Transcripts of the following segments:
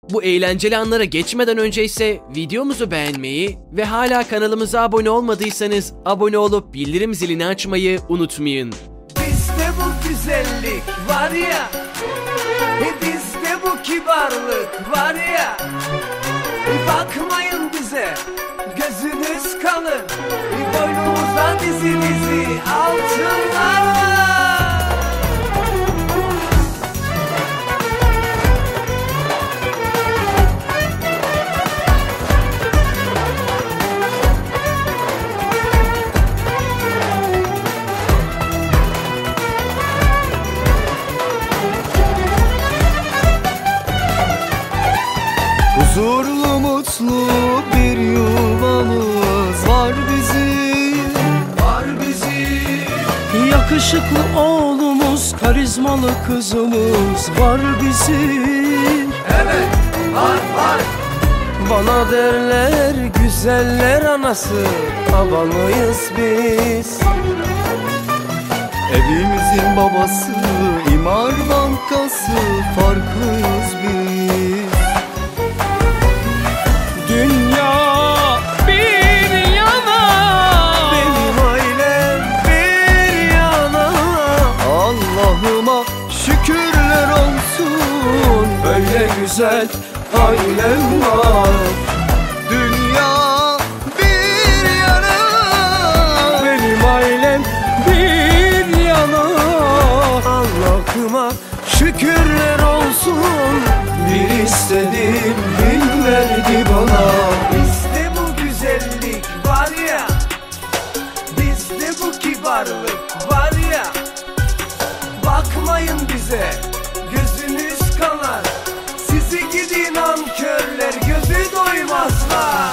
Bu eğlenceli anlara geçmeden önce ise videomuzu beğenmeyi ve hala kanalımıza abone olmadıysanız abone olup bildirim zilini açmayı unutmayın. Bizde bu güzellik var ya, bizde bu kibarlık var ya. Bakmayın bize, gözünüz kalın, boynumuzdan dizi dizi altınlar var. Huzurlu mutlu bir yuvamız var bizim. Yakışıklı oğlumuz, karizmalı kızımız var bizim. Evet, var. Bana derler güzeller anası, babalıyız biz. Evimizin babası, imar bankası, farklıyız biz. Dünya bir yana, benim ailem bir yana. Allah'ıma şükürler olsun, böyle güzel ailem var. Dünya bir yana, benim ailem bir yana. Allah'ıma şükürler olsun, bir istedim bin verdi bana. Bizde bu güzellik var ya, bizde bu kibarlık var ya. Bakmayın bize, gözünüz kanar, sizi gidi nankörler gözü doymazlar.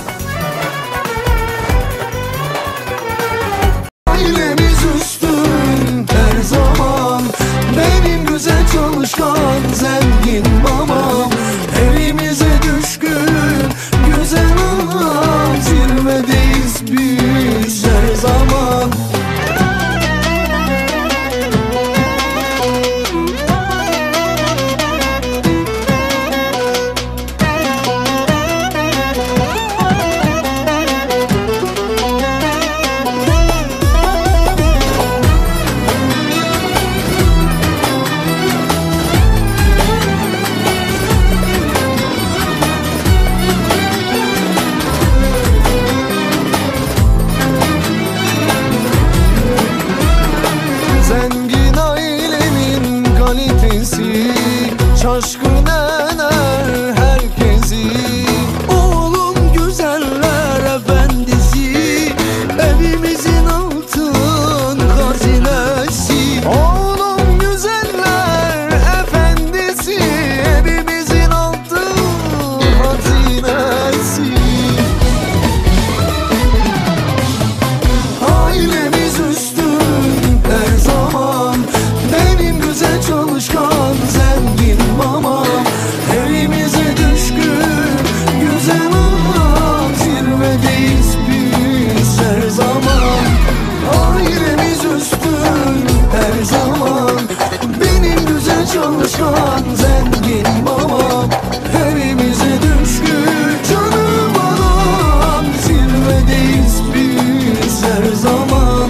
Ailemiz üstün her zaman, benim güzel çalışkan zengin babam. Evimize düşkün güzel anam, zirvedeyiz biz her zaman. Zengin ailemin kalitesi şaşkın eder herkesi. Oğlum güzeller efendisi, evimizin altın hazinesi. Oğlum güzeller efendisi, evimizin altın hazinesi. Ailemiz üstün her zaman, benim güzel çalışkan zengin babam. Evimize düşkün güzel anam, zirvedeyiz biz her zaman. Ailemiz üstün her zaman, benim güzel çalışkan zengin babam. Evimize düşkün canım anam, zirvedeyiz biz her zaman.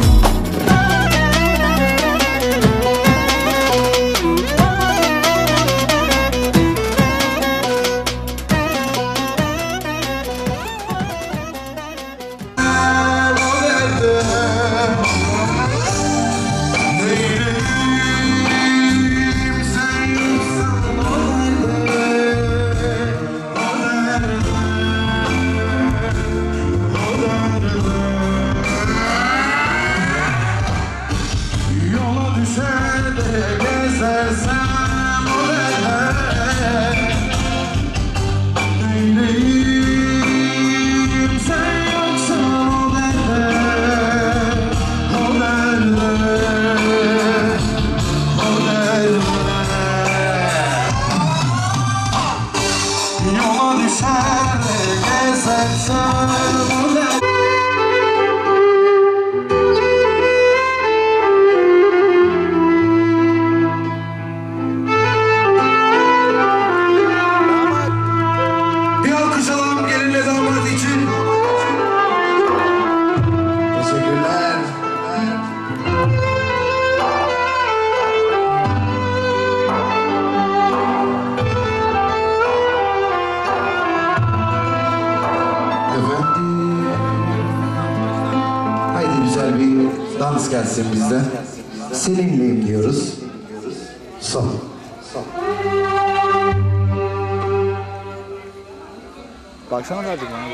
Dans gelsin bizden. Seninleyim diyoruz. Son. Baksana verdik bana.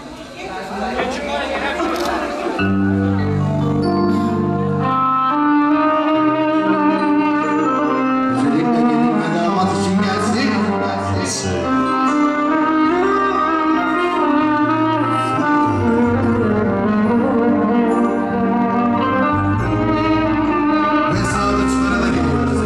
Özellikle gelin ve damat için gelsin. Ve sağlıkçılara da geliyoruz.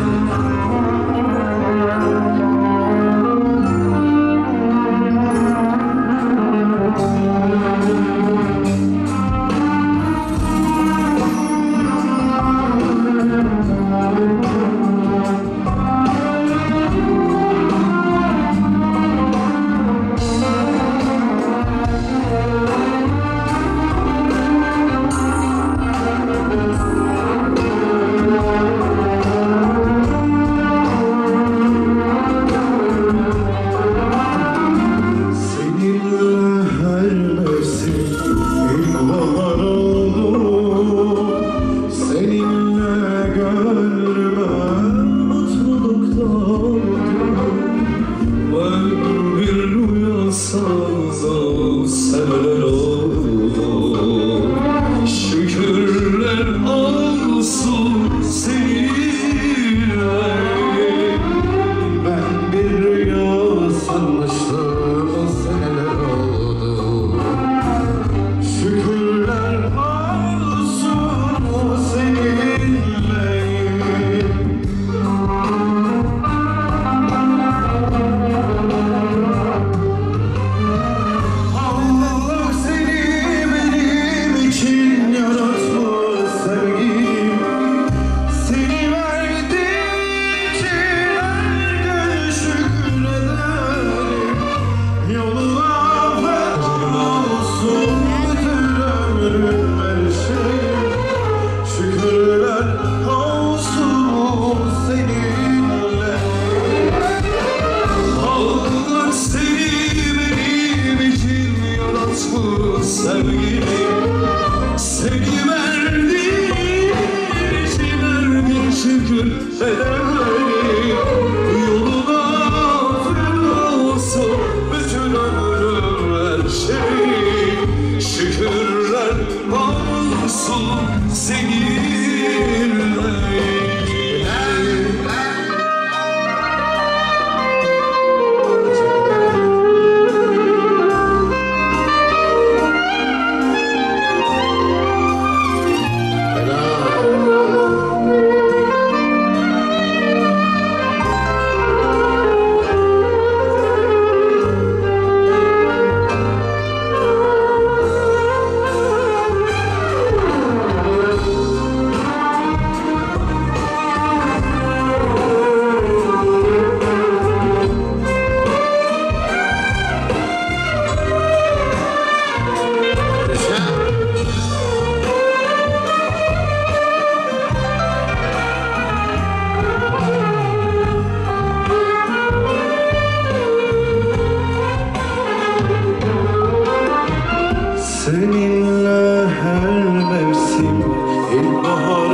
Seninle her mevsim ilkbahar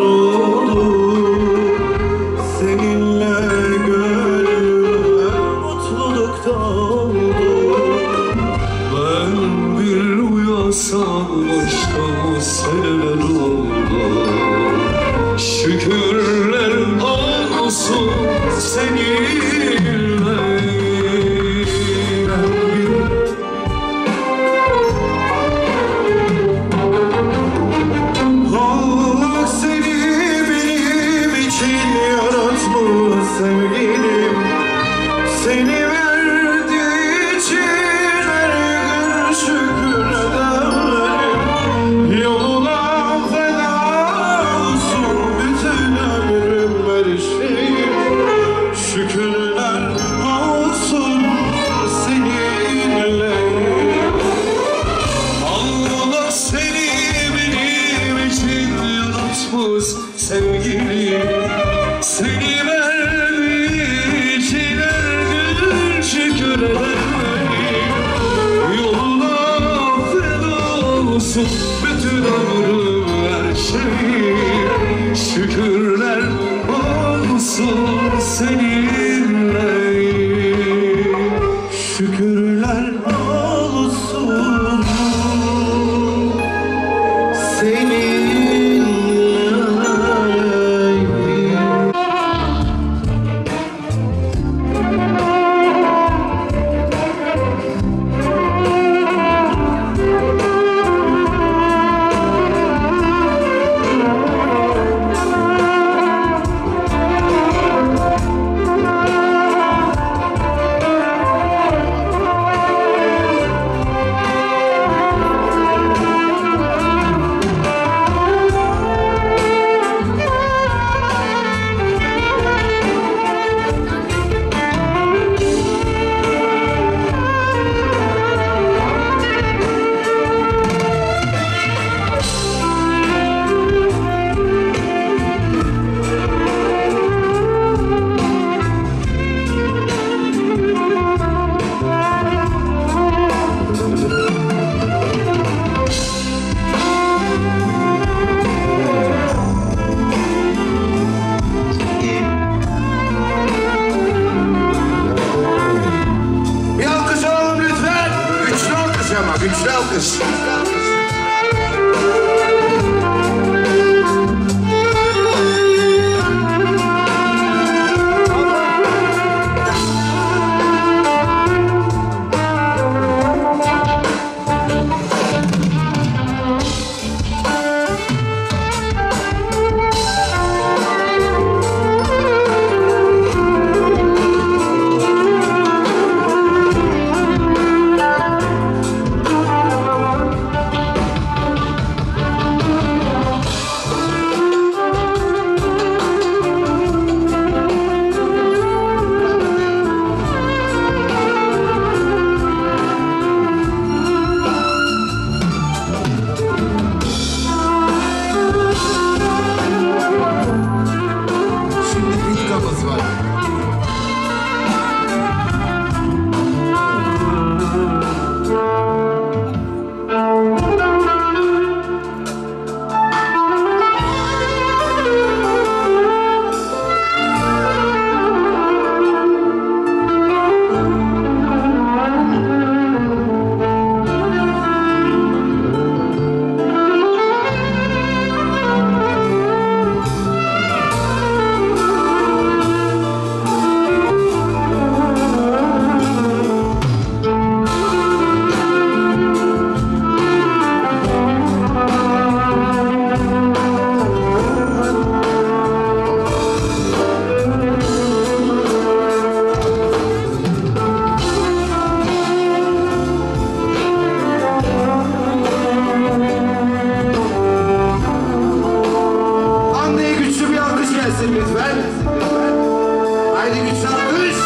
olur. Seninle gönlüm mutlulukta oldu. Ben bir rüya sanmıştım, seneler oldu. Şükürler olsun seninle. Sevgilim seni verdiği için her gün şükür ederim. Yoluna feda olsun bütün ömrüm, her şeyim. Şükürler olsun seninle. Allah seni benim için yaratmış sevgilim. Seni verdiği için her gün şükür ederim. Yoluna feda olsun bütün ömrüm, her şeyim. seninleyim. Şükürler olsun seninleyim. Güçlü alkış. Lütfen. Haydi güçlü alkış.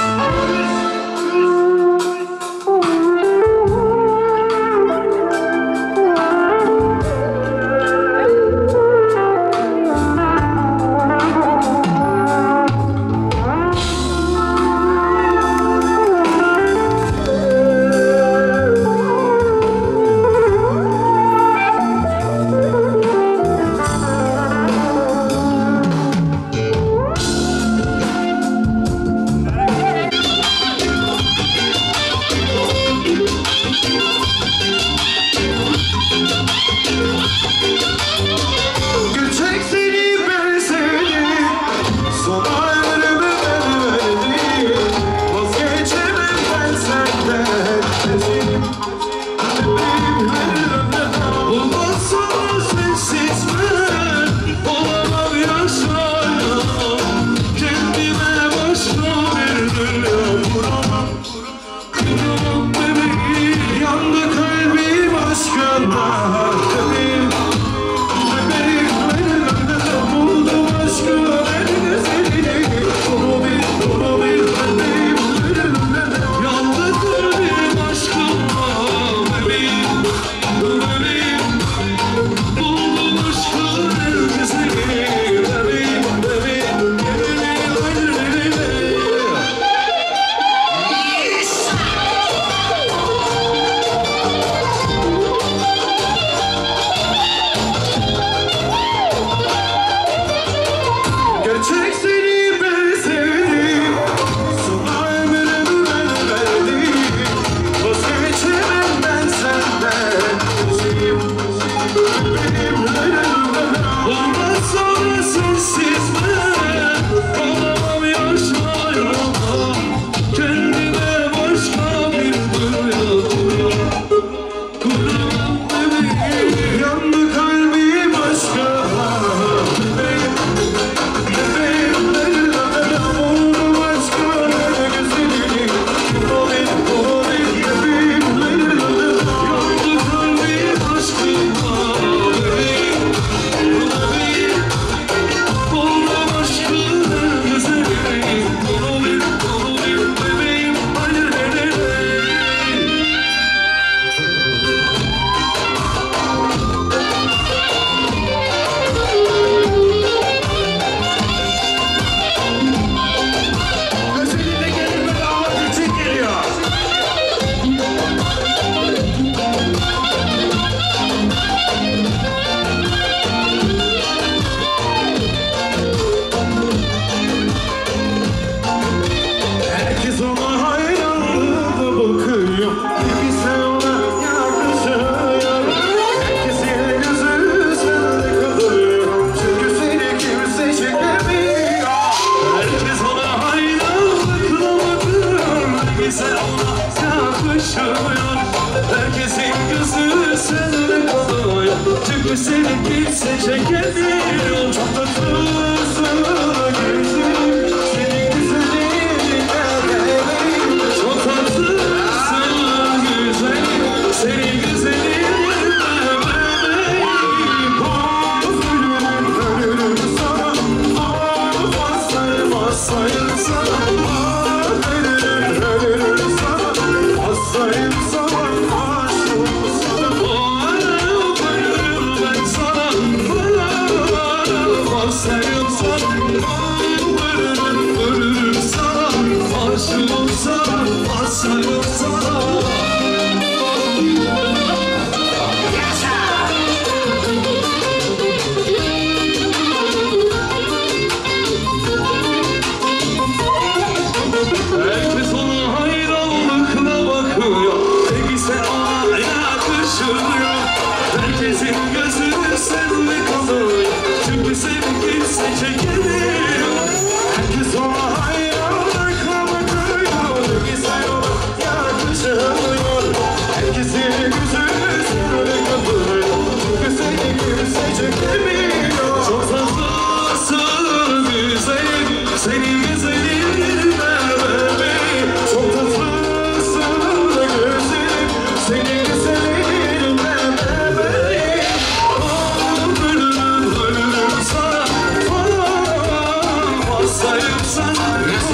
hastayım sana.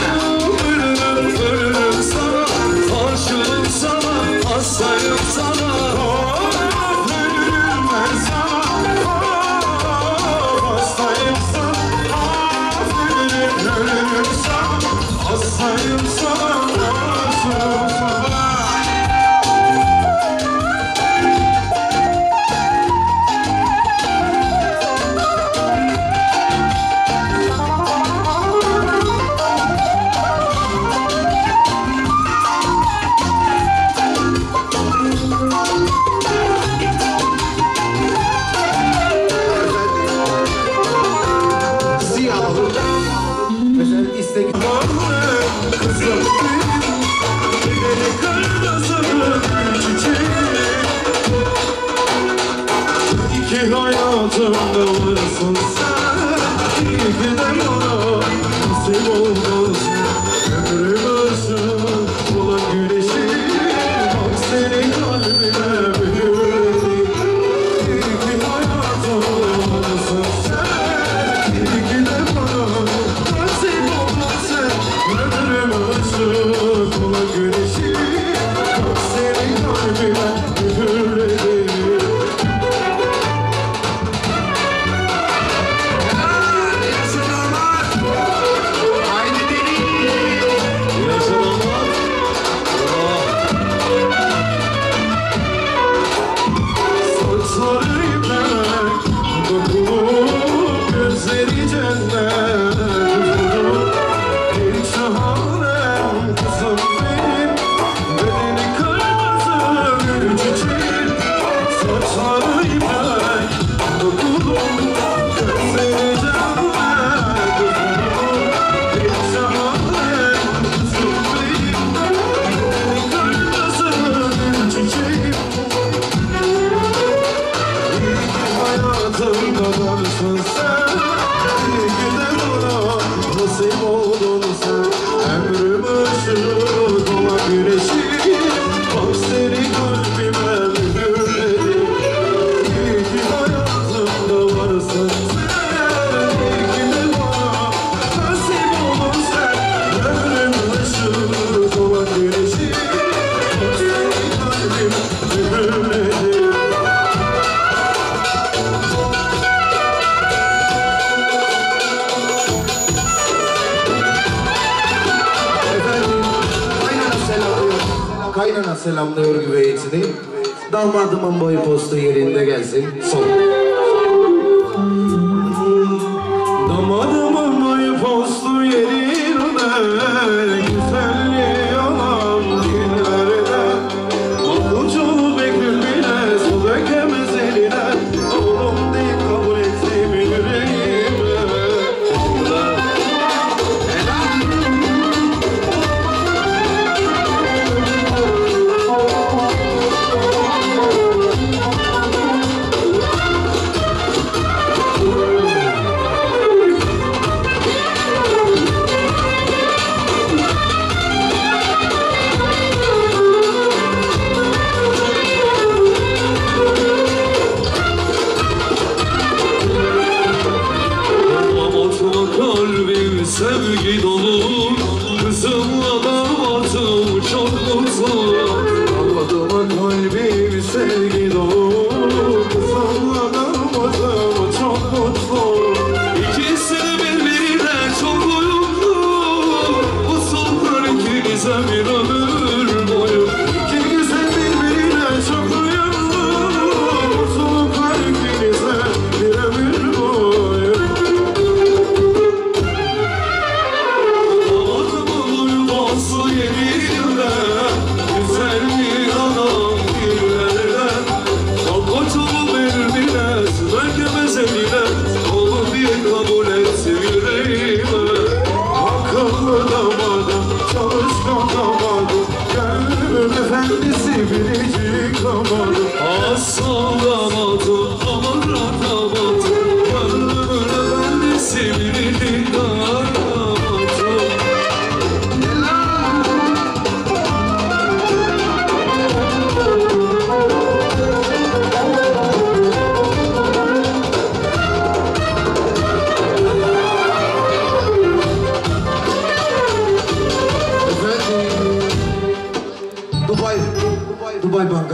Ölürüm sana, aşığım sana, hastayım sana. Ölürüm ben sana, hastayım sana. Ölürüm sana, hastayım sana, aşığım sana. Mesela istek Kızım beni kırmızı çiçeği. İki hayatımda varsın sen. İyi ki de bana nasip oldun sen. Ömrümüzün olan güneşi, bak senin kalbime büyüdü. İyi ki hayatımda varsın sen. İyi ki de bana nasip oldun sen. Ömrümüzün olan güneşi, bak senin kalbime büyüdü. Kaynana selamlıyor güveyisini. Damadımın boy postu yerinde gelsin. Son. Damadımın boy postu yerinde, güzelliği yalan dillerde. Mahluculu bekir bile su dökemez eline. Oğlum deyip kabul ettim yüreğime.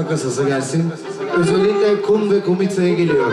kasası gelsin. Özellikle kum ve kumiteye geliyor.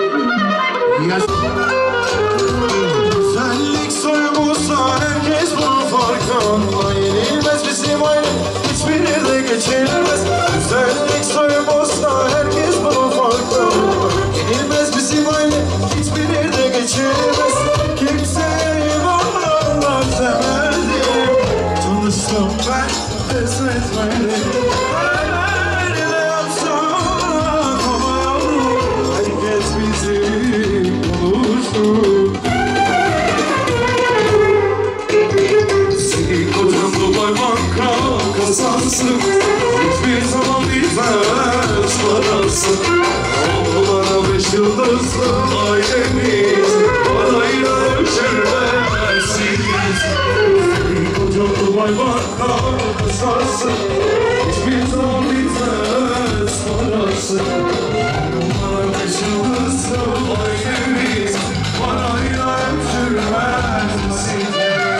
Senlik soymuşsa herkes bunun farkında. Yenilmez bizim aile, hiçbiri de geçilmez. Senlik soymuşsa herkes bunun farkında. Yenilmez bizim aile, hiçbiri de geçilmez. Kimseyi bana sevmedim. Tanıştım ben, pes etmedim. Nerede yapsak ama yavrum, herkes bizi buluştu. Kasansın, hiçbir zaman bitmez parası. Oğlana 5 yıldızlı ailemiz, parayla ölçülmezsiniz. Koca Dubai banka kasası, hiçbir zaman bitmez parası. Oğlana 5 yıldızlı ailemiz, parayla ölçülmezsiniz.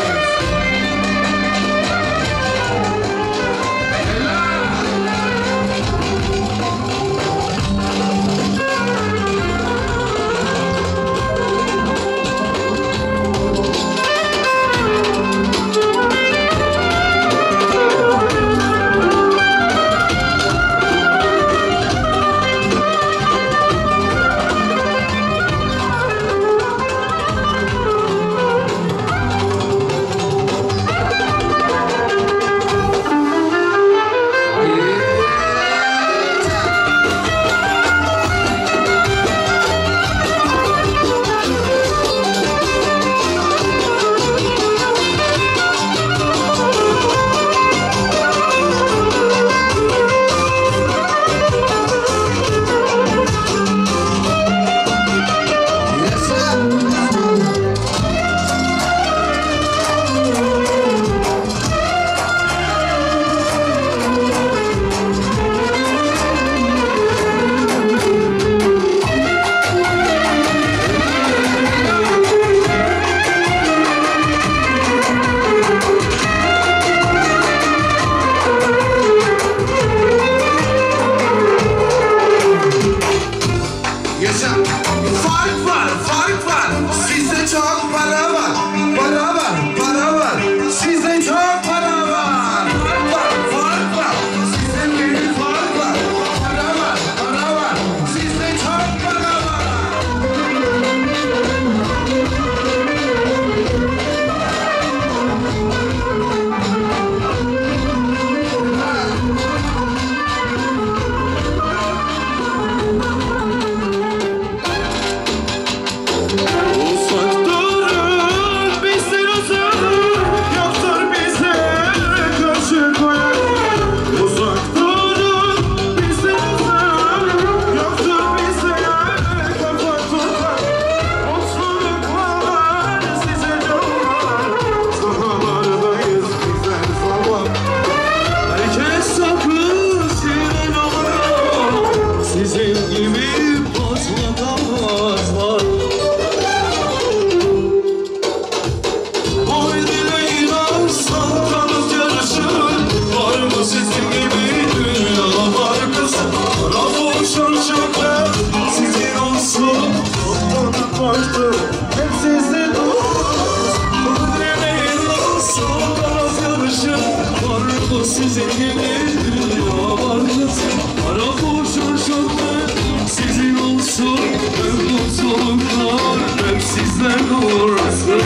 Sizin gibi dünya var mısın? Ara boşur şoför sizin olsun. Ömrüm soluklar hep sizden olsun.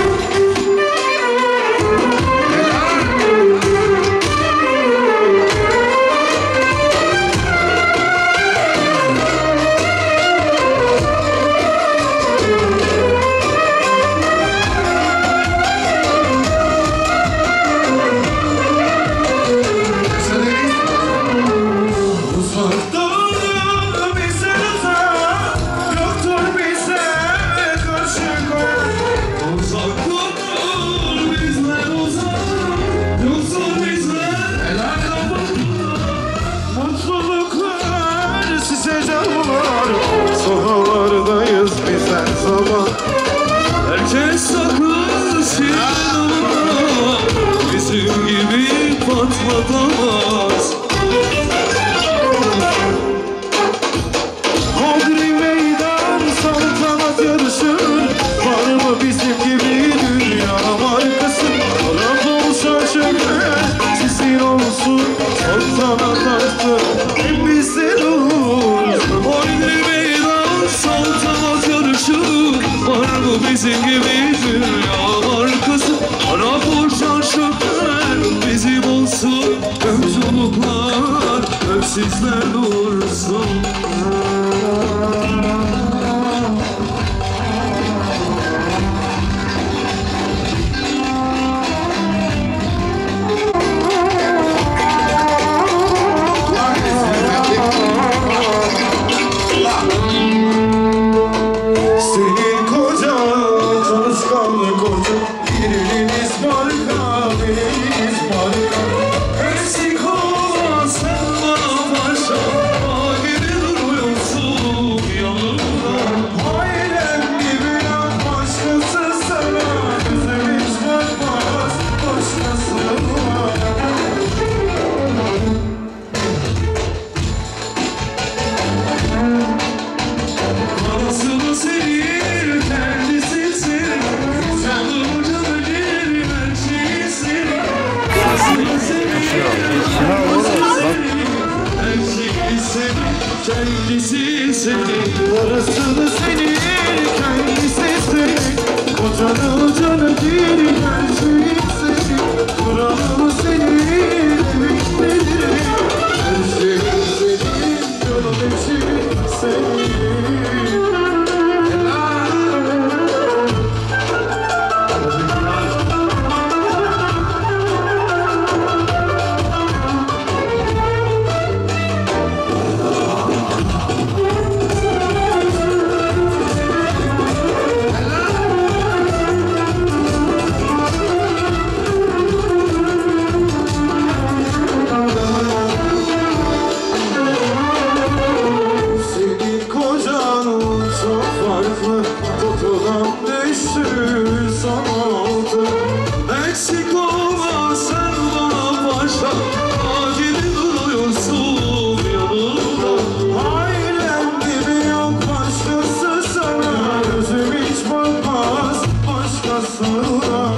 Sahalardayız biz her zaman. Herkes saklı sinema, bizim gibi patlatamaz. meydana taktı hep bizden olur. Oydur meydan saltanat yarışı, var mı bizim gibi dünya arkası? Arap uçan şoför bizim olsun, yolculuklar hep sizden olsun. Senin kocan çalışkanlı koca, biriniz marka, biriniz marka. Eksik olma sen bana paşa, agili duruyorsun yanımda. Ailem gibi yan başkası sana, gözüm hiç bakmaz başkasına. Parasını senin, kendisi senin, canımı canı gelir, her şeyi senin. Parasını senin, her şeyi senin, kendisi senin. Parasını senin, kendisi senin, kocanın canı değil, her şeyi senin. Kralın senin, evin her şeyi senin, canım için senin. Senin kocan çok farklı, kutudan düştü sana oldu. Eksik olma sen bana paşa, agili duruyorsun yanımda. Ailem gibi yok başkası sana, gözüm hiç bakmaz başkasına.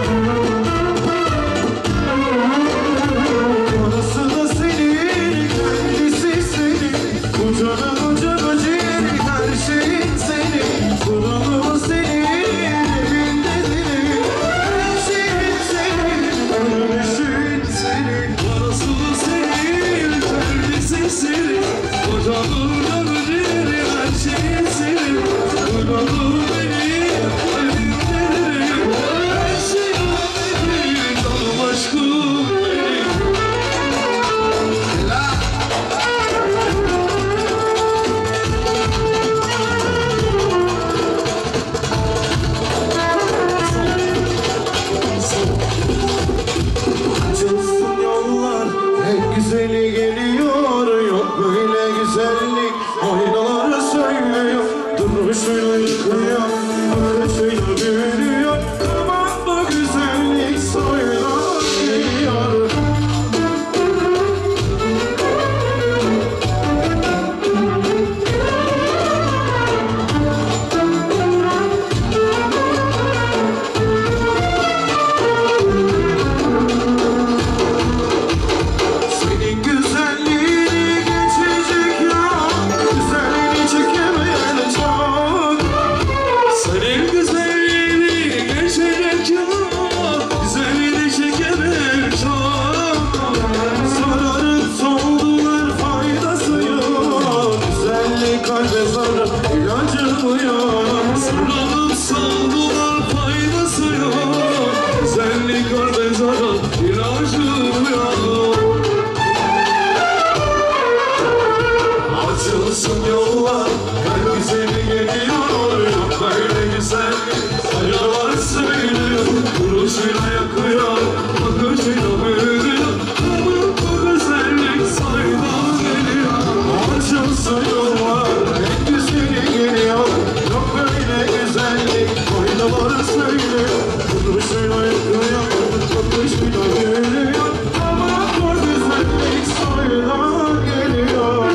Parası da senin, kendisi senin, kocanın canı ciğeri, her şeyin senin. Kralın senin, evinde senin, her şeyin senin, ölmüşün senin. Parasını senin, kendisi senin, kocanın canı ciğeri, her şeyi senin. Kralım benim, evimde benim, her şeyim benim, canım aşkım benim. Açılsın yollar, hep güzeli geliyor. Yok böyle güzellik, aynaları söylüyor. Duruşuyla yıkıyor, bakışıyla büyülüyor. Aman bu güzellik soyla geliyor. Senin güzelliğini geçecek ya, güzelliğini çekemeyen çok. Senin güzelliğini geçecek ya, güzelliğini çekemeyen çok. Sararıp soldular, faydası yok. Güzellik kalbe zarar, ilacı mı yok? Sarılıp saldılar, faydası yok. Güzellik kalbe zarar, ilacı yok. Açılsın yollar, kalp güzeli geliyor. Yok böyle güzellik, aynalar söylüyor. Duruşuyla yakıyor, bakışıyla büyülüyor. Aman bu güzellik saydan geliyor. Açılsın yollar, en güzeli geliyor. Yok böyle güzellik, aynalar söylüyor. Duruşuyla yakıyor, bakışıyla büyülüyor. Aman bu güzellik saydan geliyor.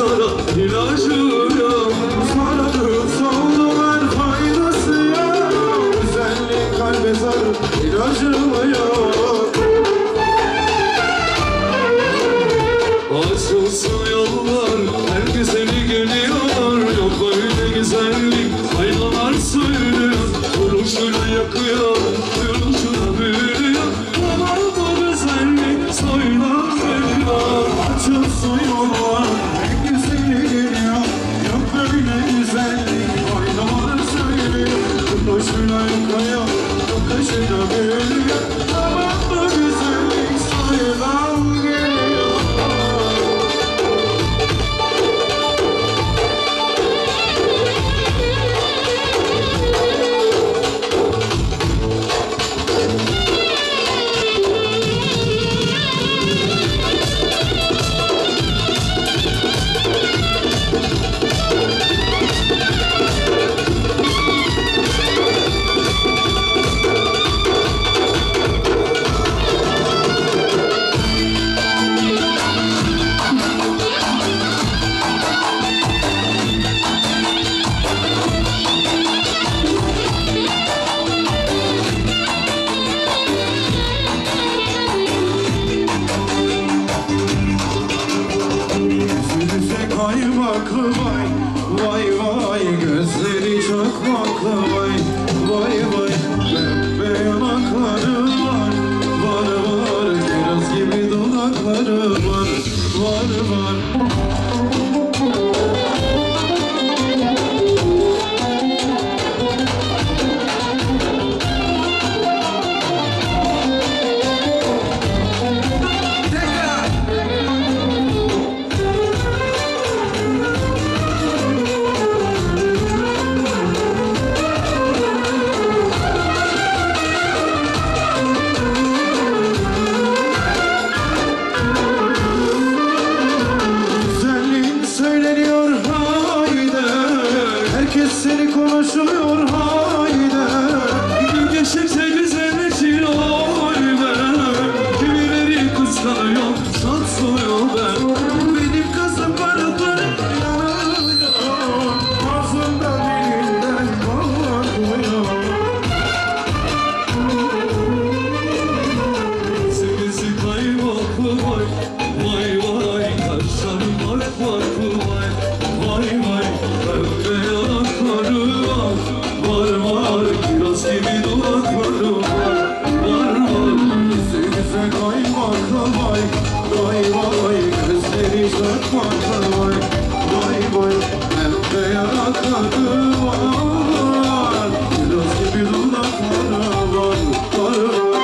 saran ilacı yok. Sararıp soldular faydası yok. Güzellik kalbe sarıp ilacı yok. Açılsın yollar, her güzeli geliyor. Yok böyle güzellik, aynalar söylüyor. Duruşuyla yakıyor, duruşuna büyülüyor. Ama bu güzellik soylar veriyor. Açılsın yollar, en güzeli geliyor. Yok böyle güzellik, aynalar söylüyor. Duruşuyla yakıyor, bakışıyla büyülüyor. Ama bu güzellik soylar geliyor. Yüzüne kaymaklı vay, vay vay. Gözleri çakmaklı vay, vay vay. Pembe yanakları var, var var. Kiraz gibi dudakları var, var var. Güzelliğin söyleniyor haydi. Herkes seni konuşuyor haydi. Gün geçtikçe güzelleşiyor ben. Kimileri kıskanıyor, satsıyor ben. Benim kızım para para yanıyor. Ağzından dilinden bakmıyor. Sevgisi kaymaklı vay, vay vay. Kaşlarım bak bak vay, vay vay. Pembe yanakları var, var var. Kiraz gibi dudakları var, var var. Yüzüne kaymaklı vay, vay vay. Gözleri çakmaklı vay, vay vay. Pembe yanakları var, kiraz gibi dudakları var, var var.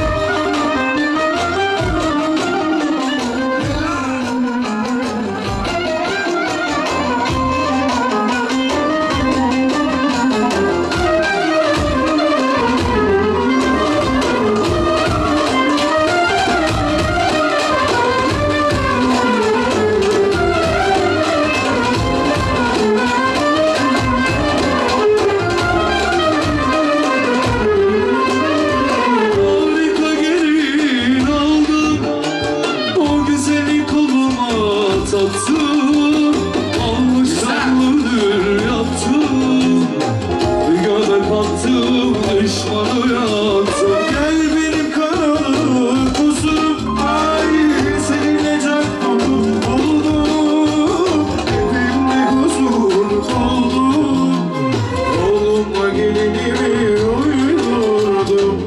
Harika gelin aldım, o güzeli koluma taktım. Almış tatlıdır yaptım, göbek attım, düşmanı yaktım. Gel benim kanalı kuzum, ay seninle can oldum. Evimde huzur buldum, oğlumla gelinimi uydurdum.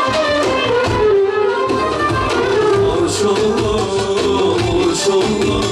Maşallah, maşallah.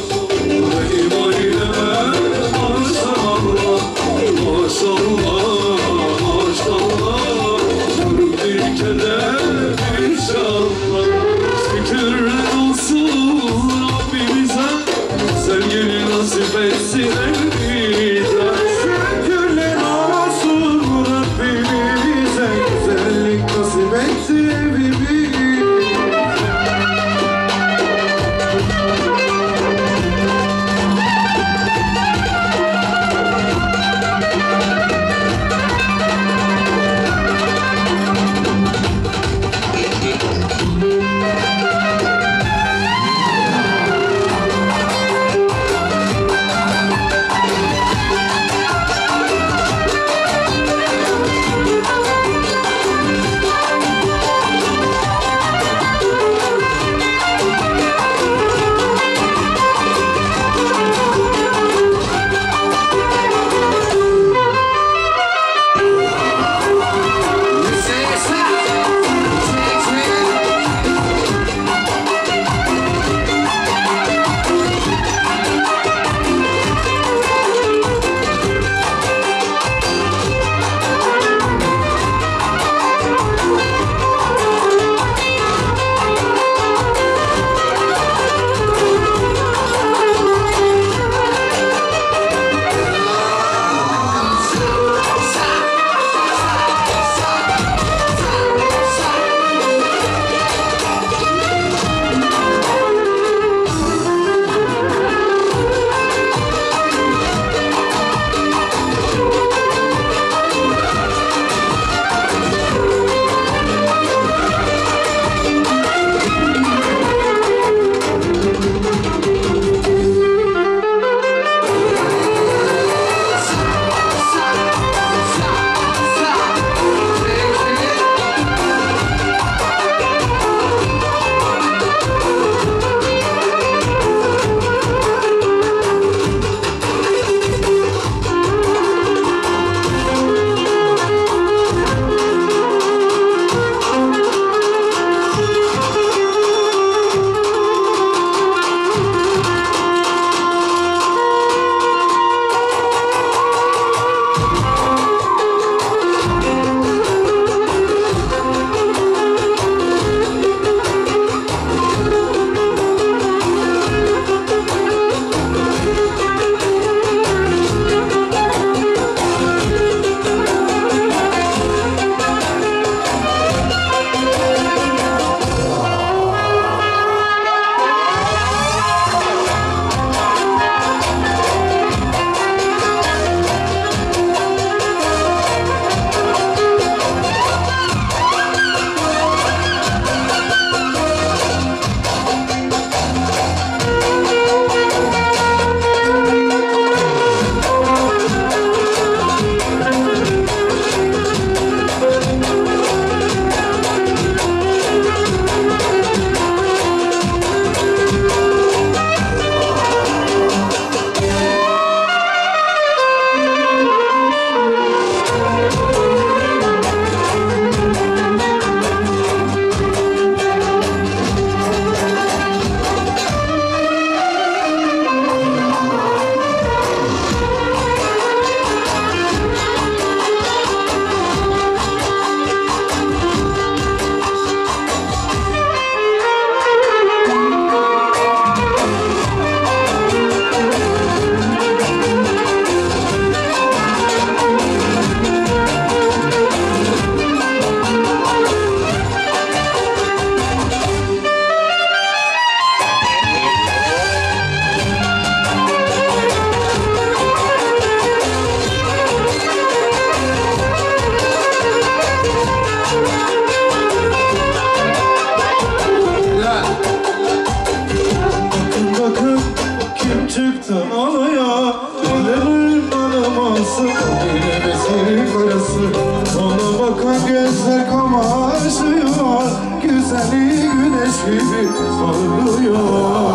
sarılıyor.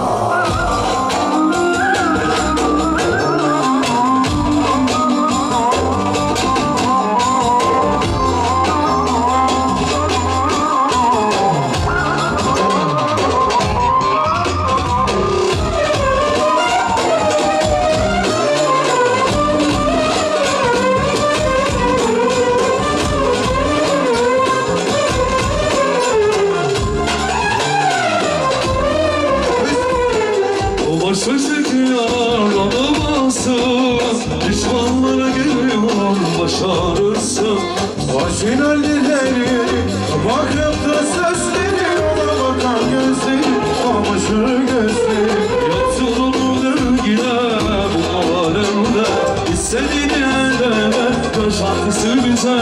Başıcık yaralamazsın, düşmanlara geliyor başarırsın. Başın halleri, bakıpta sesleri, ona bakan gözleri, kamaşır gözleri. Yatırımı dergide bu alemde, istediğini elde yaşantısı bize.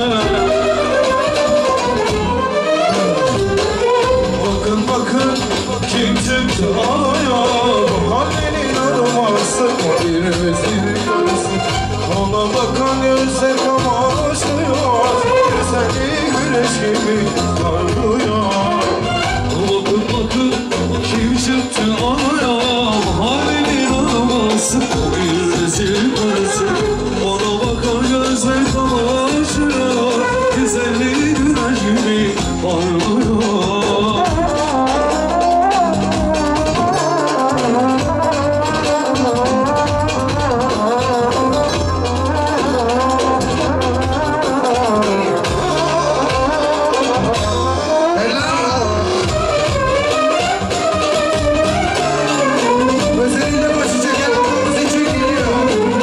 Bakın bakın kim çıktı alaya, bu halinin araması, o birimizin karısı. Ona bakan gözler kamaşıyor, güzelliği güneş gibi parlıyor. Bakın bakın kim çıktı alaya, halinin araması, o bir rezil karısı. Ona bakan gözler kamaşıyor, güzelliği güneş gibi parlıyor. Gözlerinde başı çeken kafamız için geliyor.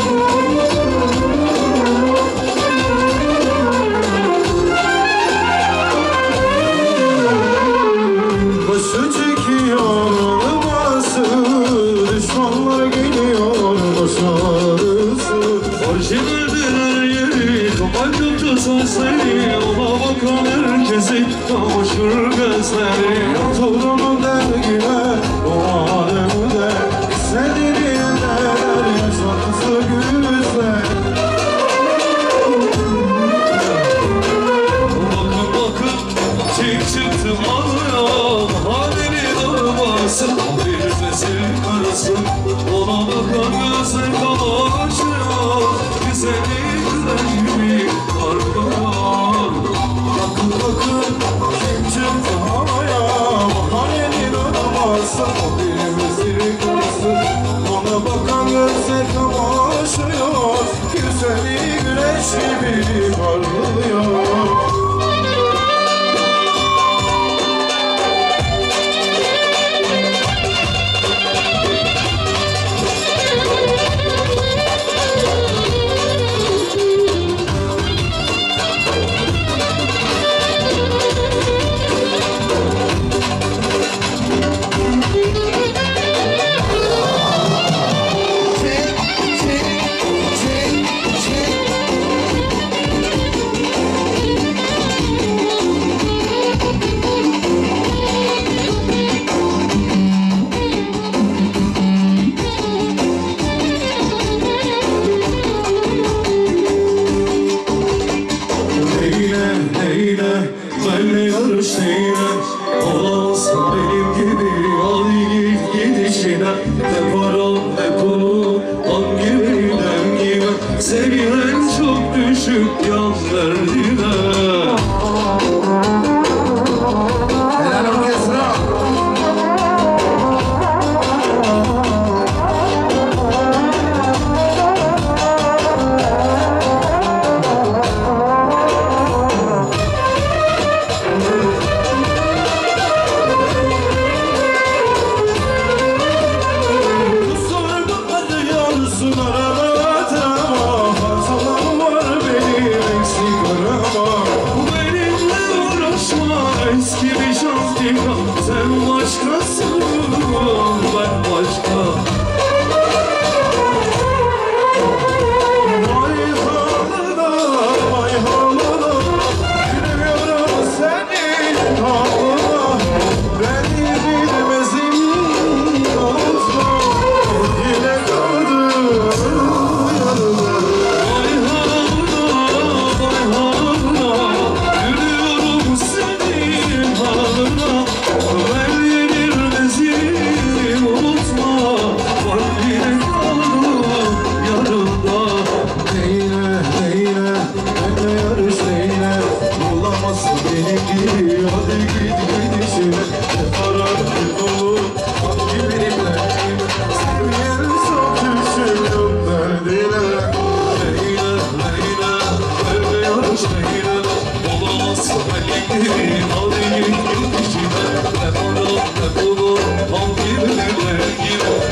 Başı çekiyor olması, düşmanlar geliyor başarısı. Orijinaldir her yeri, kapak yaptı sözleri, ona bakan herkesi kavuşur gözleri. Yatırımın dergine, o alemde, istediğini eder, yaşantısı güzel. Bakın bakın kim çıktı alaya, halinin arabası, o bir rezil karısı. Ona bakan gözler kamaşıyor, güzelliği güneş gibi parlıyor. Bakın bakın kim çıktı havaya, mahallenin araması, o birimizin karısı. Ona bakan gözler kamaşıyor, güzelliği güneş gibi parlıyor.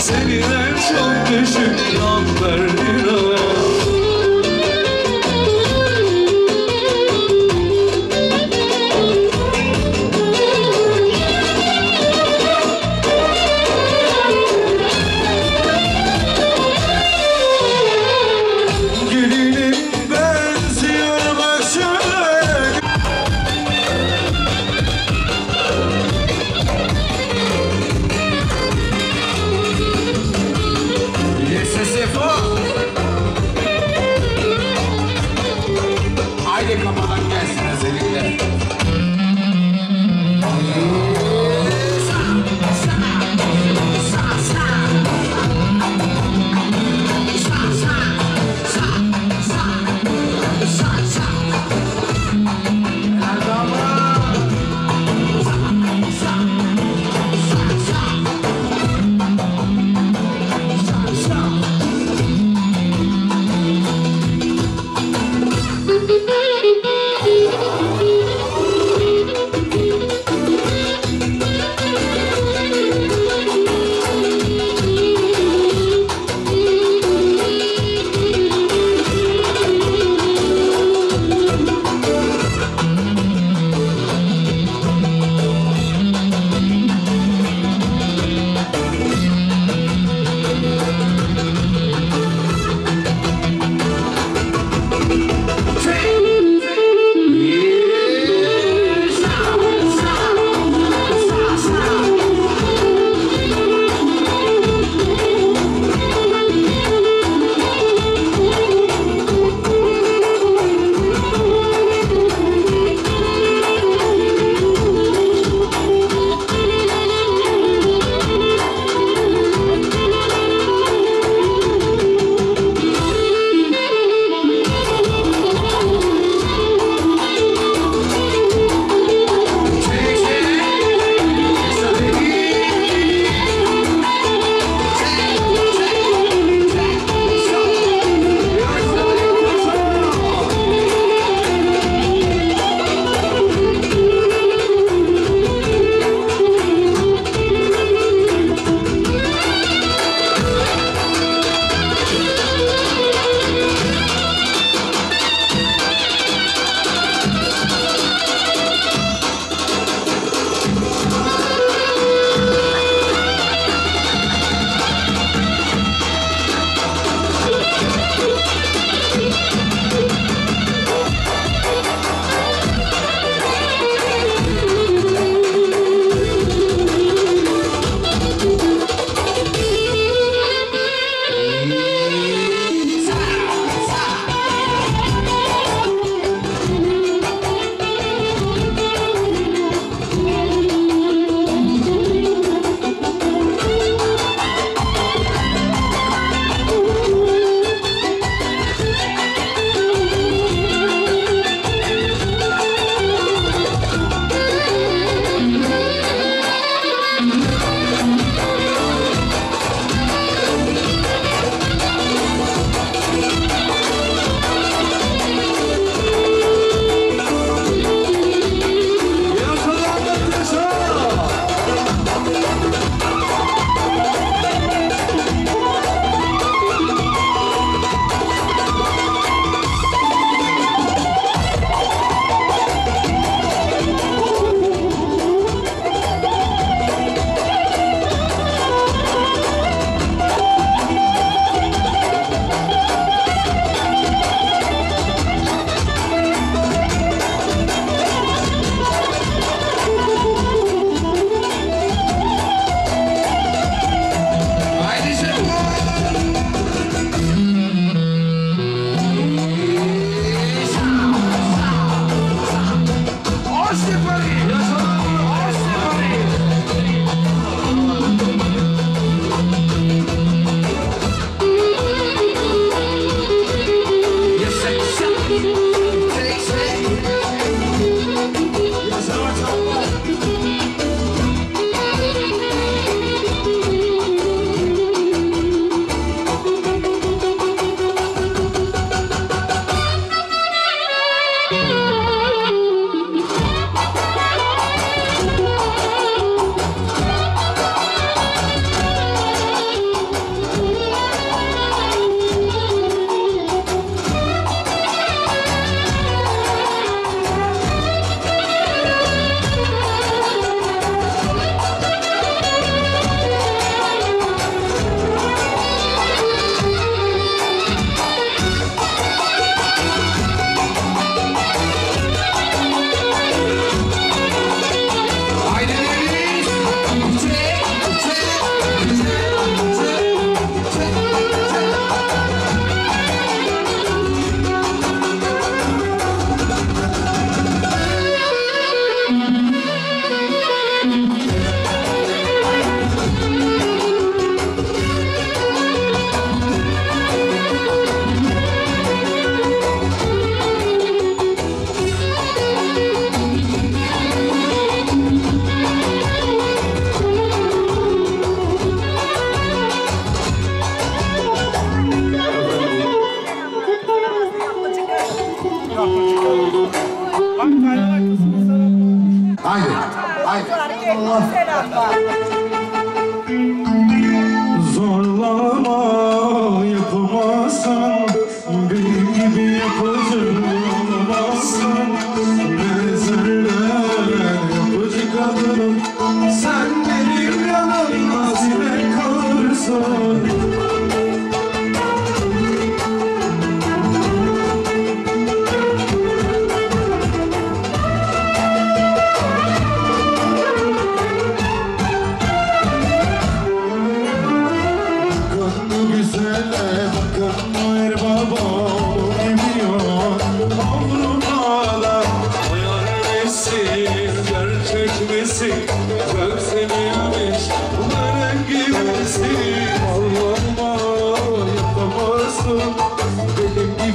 Seninle çok düşük yan verdin ha. Gelinim benziyor başına. Yes,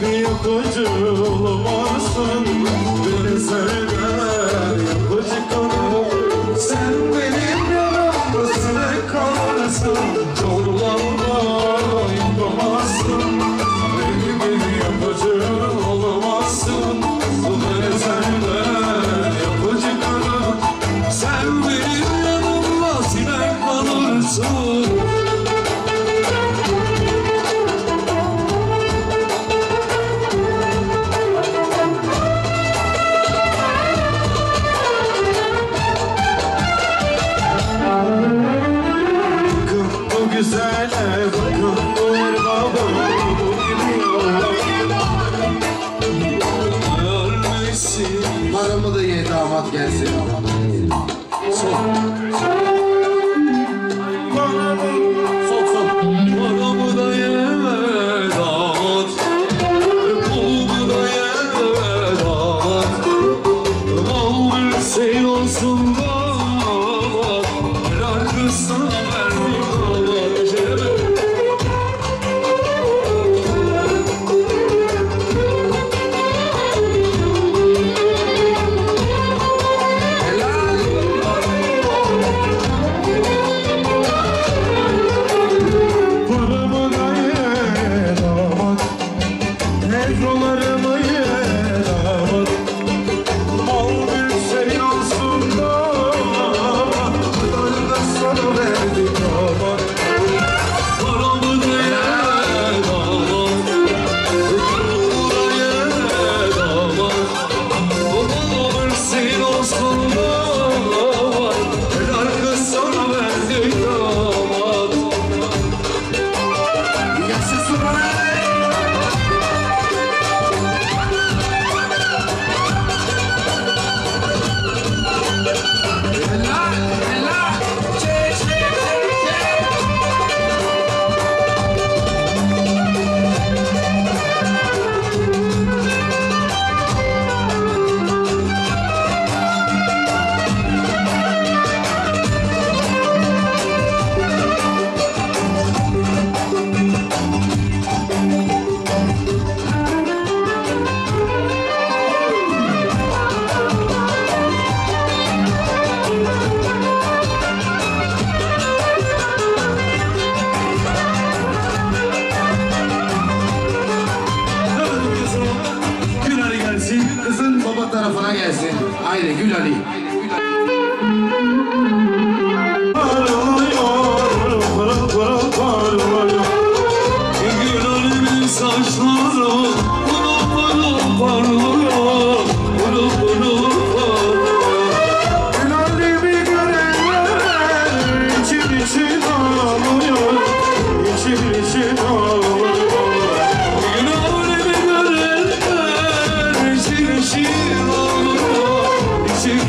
gibi yapıcı olamazsın. Beni sever yapıcı kadın. Sen benim yanımda sinek kalırsın. Yollarla yapamazsın. Beni gibi yapıcı olamazsın. Beni sever yapıcı kadın. Sen benim yanımda sinek kalırsın. Güzele bakın Nurbabu gidiyor. Ölmesin. Paramı da ye damat gelsin. Paramı da yeme damat, pulumu da yeme damat. Mal bir şey olsun damat, helal kız sana verdim damat. Paramı da ye damat, evrolarımı ye damat. Mal bir şey olsun damat, helal kız sana verdim damat. Paramı da ye damat, pulumu da ye damat. Mal bir şey olsun damat, helal kız sana verdim damat. Yaşasın bana. Gül Ali gelsin. Kızın baba tarafına gelsin. Haydi Gül Ali. Parlıyor, pırıl pırıl parlıyor. Gül Ali'nin saçları pırıl pırıl parlıyor. Pırıl pırıl parlıyor. Gül Ali'mi görenler için için ağlıyor. İçim için ağlıyor. Gül Ali'ni görenler için için ağlıyor. İçin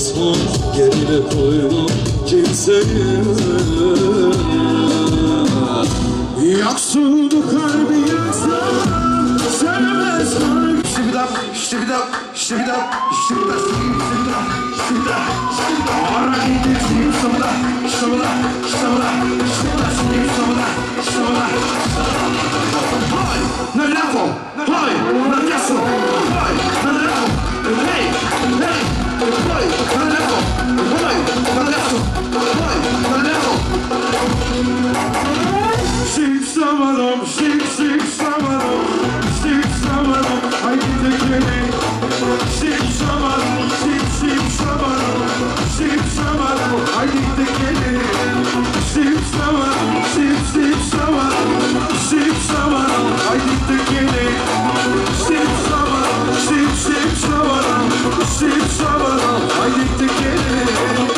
son geride koymam kimseyi. Yaksın bu kalbi yaksa sevmez kalbi. İşte bir daha, işte bir daha, işte bir daha, işte bir daha, işte bir daha, işte bir daha, işte bir daha. Ara gidersin, işte bu da, işte bu da, işte bu da, işte bu da, işte bu da, işte bu da. Hay, ne lafım, hay, ne diyorsun, hay, ne lafım, hey, hey, hay, ne lafım, hay, ne lafım, hay, ne lafım. Sik samaram, sik sik samaram, sik samaram, haydi tekelim. Sik samaram, sik sik samaram, sik samaram, haydi tekelim. Sik samaram, sik sik samaram, sik samaram, haydi tekelim. Sik samaram, sik sik samaram, sik samaram, haydi tekelim.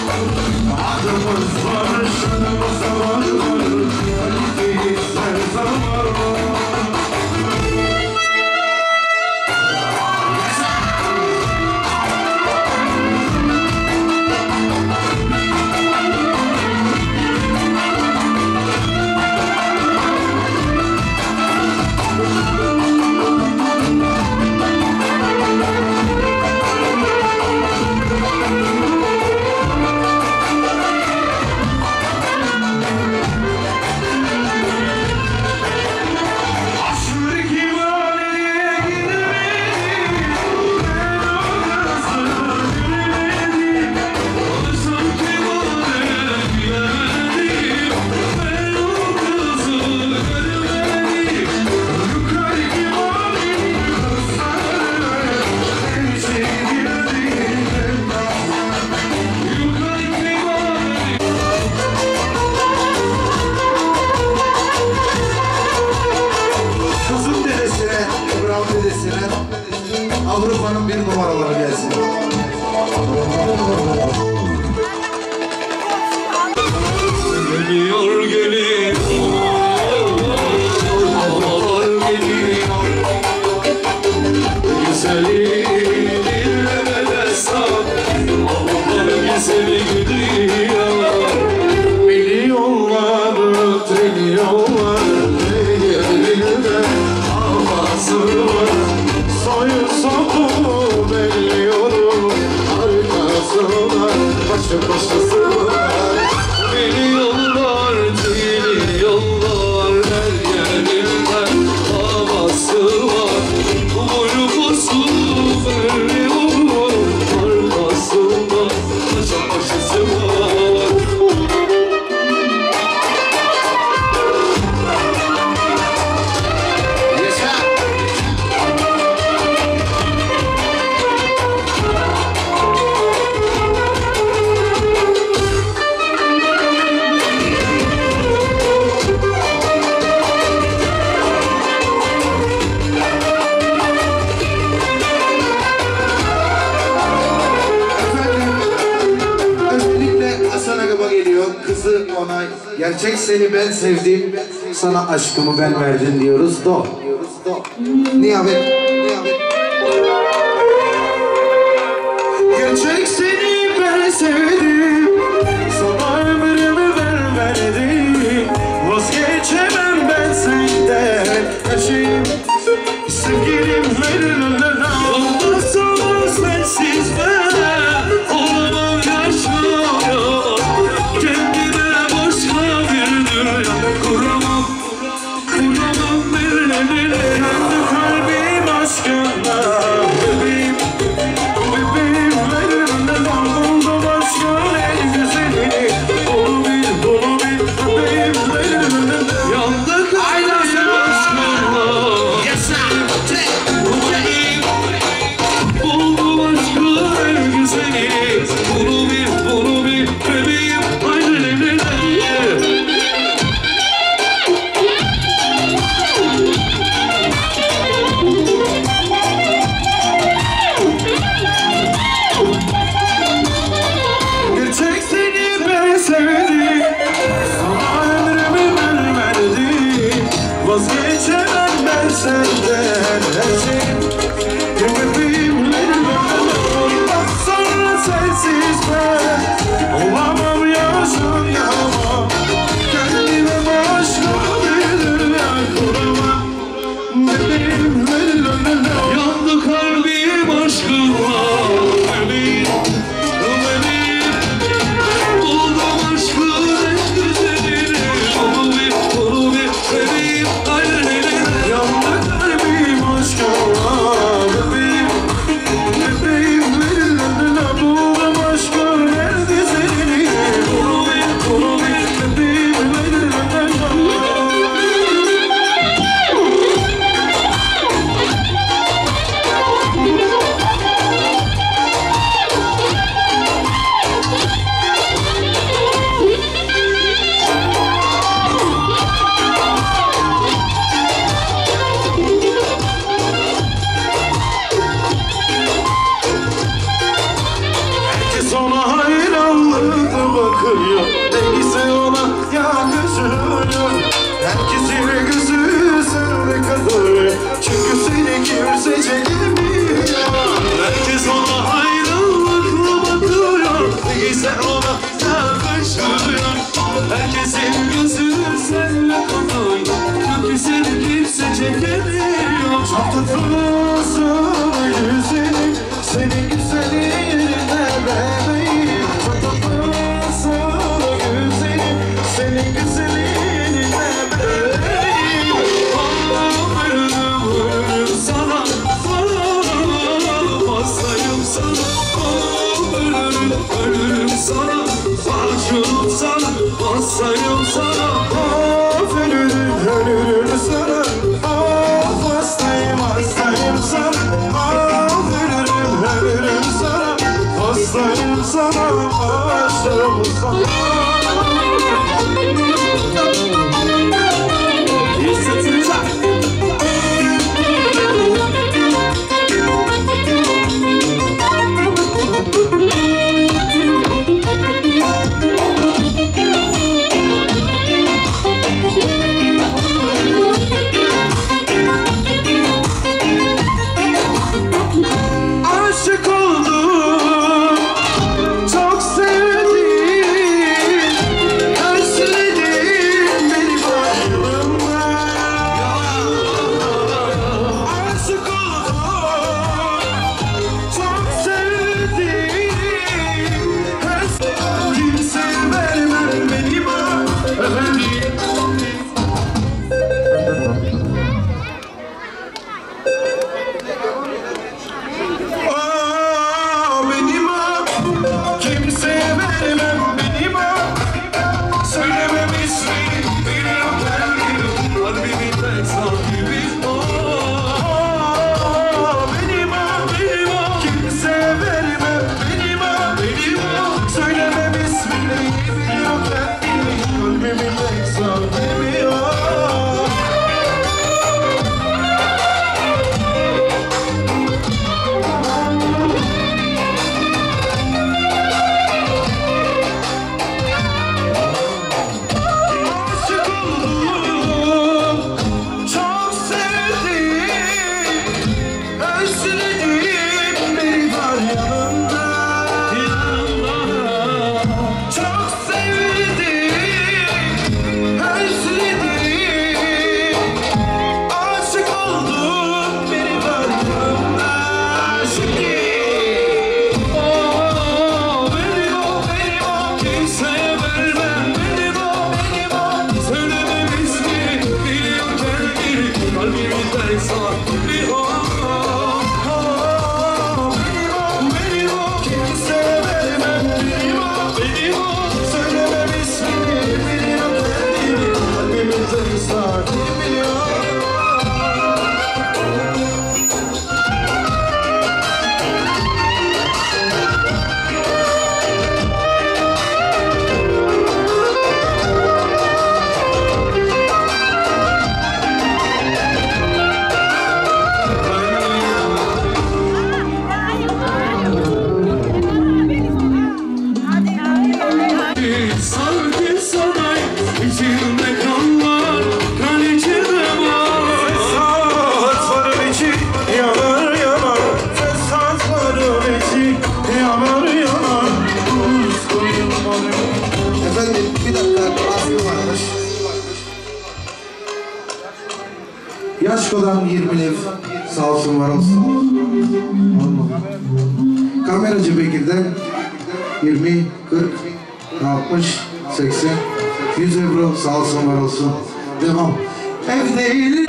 Adımız var, şanımız var. Kaliteyiz her zaman. Avrupa'nın bir numaraları gelsin. Geliyor geliyor, havalar geliyor. Güzeli dinlemede sağ, havalar güzeli gidiyor. Milyonlar, trilyonlar, yerinde havası var. Soyu sopu belli yolu, arkasına başı başısı var. Milyonlar, trilyonlar, her yerinde havası var. Vurgusu belli yolu, arkasına başı başısı var. Kızı ona gerçek seni ben sevdim, sana aşkımı ben verdim diyoruz. Do. Nihavent. Gerçek seni ben sevdim, sana ömrümü ben verdim. Vazgeçemem ben senden, her şeyim sevgilim verilene. Olmazsanız sensiz ben olamam yaşayamam. Kendime başka bir dünya kuramam, kuramam bir kendi kalbim aşkına. bakıyor. Neyse ona yakışıyor. Herkesin gözü sende kalıyor. Çünkü seni kimse çekemiyor. Herkes ona hayranlıkla bakıyor. Neyse ona yakışıyor. Herkesin gözü seninle kalıyor. Çünkü seni kimse çekemiyor. Çok tatlısın güzelim, senin güzelliğine bebeğim. Çok tatlısın güzelim, senin güzelliğine bebeğim. Ölürüm sana, hastayım sana. Ölürüm sana, aşığım sana, hastayım sana. Ölürüm sana, hastayım sana. Ölürüm sana, hastayım sana, aşığım sana. Aşık oldum, çok sevdim, özledim beni bayılımda. Aşık oldum, çok sevdim, özledim. Kimseye vermem beni bana. Benim o, kimseye vermem benim o. Söylemem ismini, biliyorum kendimi. Kalbimin tek sahibi o. Benim o, kimseye vermem benim o. Söylemem ismini, biliyorum kendimi. Kalbimin tek sahibi o. Aşık oldum, çok sevdim, özledim beni var yanımda. Çok sevdim, özledim, aşık oldum beni var yanımda. Şimdi Benim o, kimseye vermem benim o. Söylemem ismini, biliyorum kendimi. Kalbimin tek sahibi o. benim o, kimseye vermem benim o. Söylemem ismini, biliyorum kendimi. Kalbimin tek sahibi o. Sanki sana içimde kan var, kan içinde var. Fesatlarım içi yanar yanar. Fesatlarım içi yanar yanar. Buz koyulmadı. Efendim bir dakika aslım varmış. Yaşko'dan 20 ev sağ olsun var olsun. Kameracı Bekir'den 20, 40, 60, 80, 100 euro sağ olsun var olsun. Devam. Ev değil.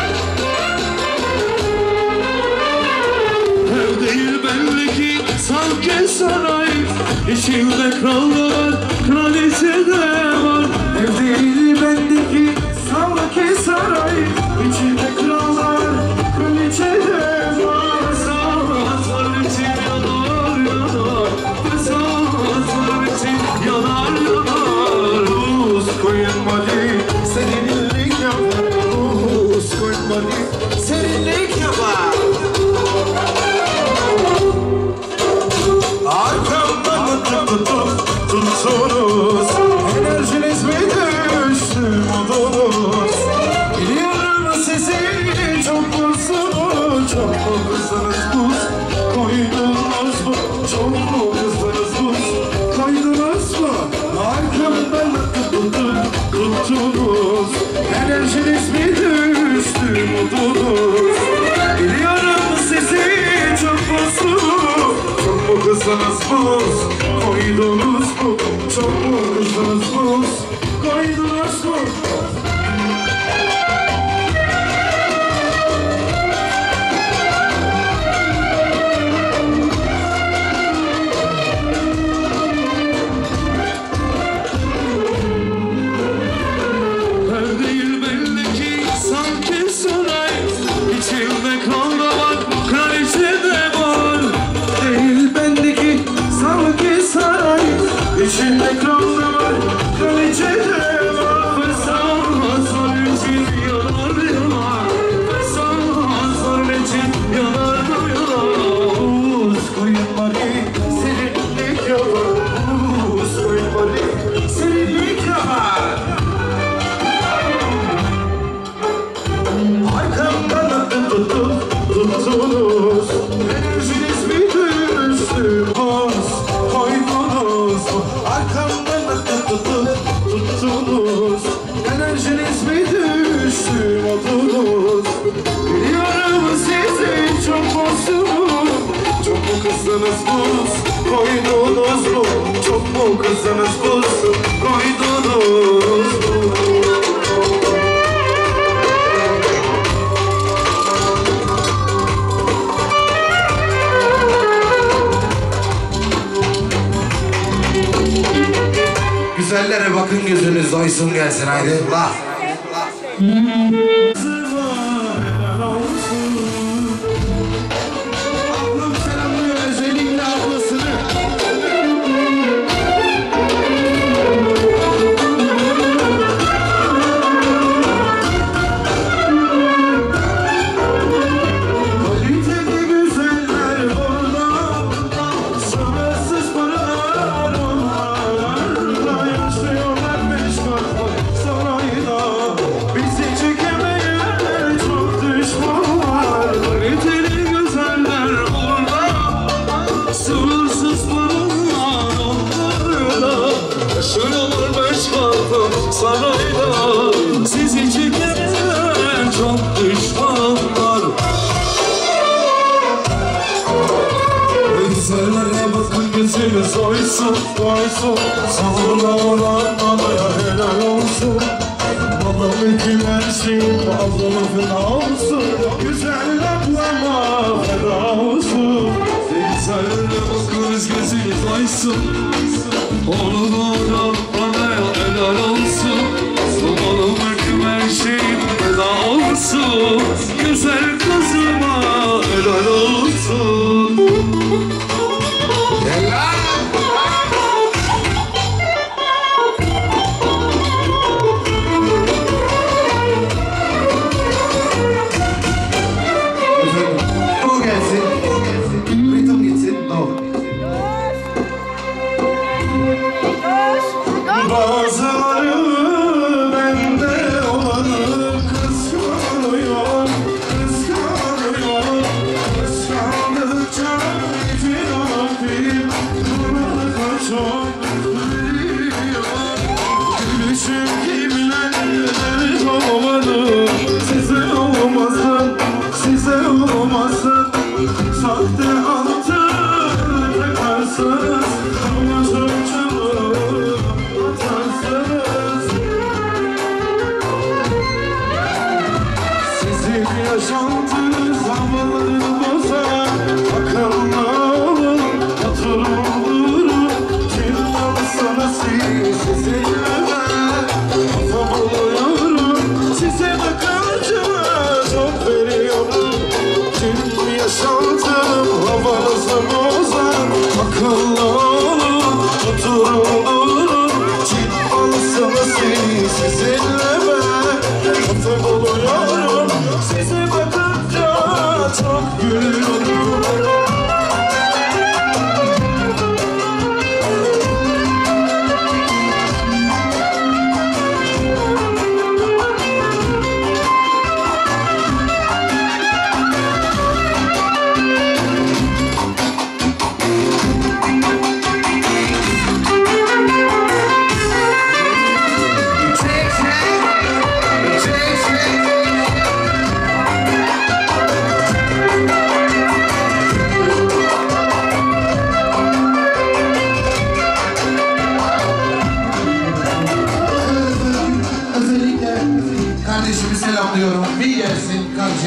Ev değil belli ki sanki saray. İçimde krallar, kraliçe de var. Ev değil bendeki sanki saray. İçinde krallar, kraliçe de var. Fesatlar için yanar yanar. Fesatlar için yanar yanar. Buz koyulmadı, serinlik yapar. Buz koyulmadı, serinlik yapar. Arkamdan tutup tutsunuz. oldunuz. Biliyorum sizi çok bozdu. Çok mu kızdınız buz koydunuz mu? Çok mu kızdınız buz koydunuz mu? İçinde kralda var, kraliçede var. Fırsatlar için yanar yanar. Fırsatlar için yanar yanar. Uz koyun bari, serinlik yapar. Uz koyun bari, serinlik yapar. Arkamdan tuttunuz. Enerjiniz mi düştü? Az koydunuz. Arkamdan tuttunuz. Enerjiniz mi düştü? Oldunuz. Biliyorum sizi çok bozdunuz. Çok mu kızdınız buz koydunuz mu? Çok mu kızdınız buz koydunuz mu? Güzellere bakın gözünüz doysun gelsin haydi. La. Ablım selamlıyor özellikle ablasını. Kaliteli güzeller orada, sınırsız paralar onlarda. Yaşıyorlar beş katlı sarayda, bizi çekemeyen çok düşman var. Kaliteli güzeller orada, sınırsız paralar onlarda. Yaşıyorlar beş katlı sarayda, sizi çekemeyen çok düşman var. Güzellere bakın gözünüz doysun, doysun. Sağına olan babaya helal olsun. Babam kim her şeyim, ablama fena olsun. Güzel ablama fena olsun. Güzellere bakınız gözünüz doysun. Onun olan babaya helal olsun. Babam kim her şeyim fena olsun. Güzel kızıma helal olsun. O gelsin. Ritim gitsin. No. Bazıları bende olanı kıskanıyor, kıskanıyor. Kıskandıkça itirafim bana çok veriyor. Gülüşüm kimlerle olmadı, size olmasın, size olmasın. Sahte altın takarsınız, ama çok çabuk atarsınız.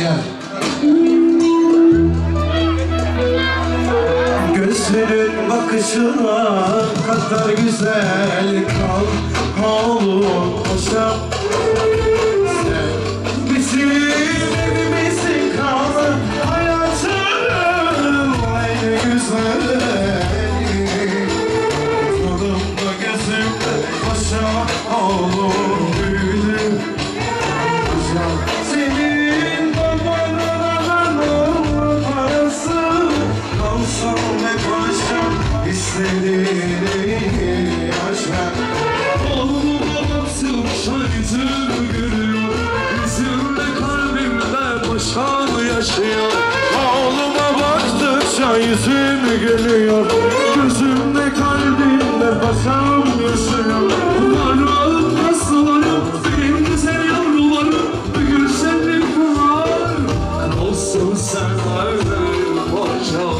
gel. Gözlerin bakışına kadar güzel kal. Oğlum paşam. Sen bizim evimizin kalı. Hayatım aynı güzel. Kolumda gözümde paşam. Oğlum büyüdüm. Senin babanın parası kalsam ve paşam istediğini yaşa. Oğlum babası şahitim görüyor, yüzümde kalbimde paşam yaşıyor. Oğluma baktıkça yüzüm gülüyor, gözümde kalbimde paşam yaşıyor. Varım hastalarım, benim güzel yavrularım, bir gün senin var. Olsun sen vardır paşam.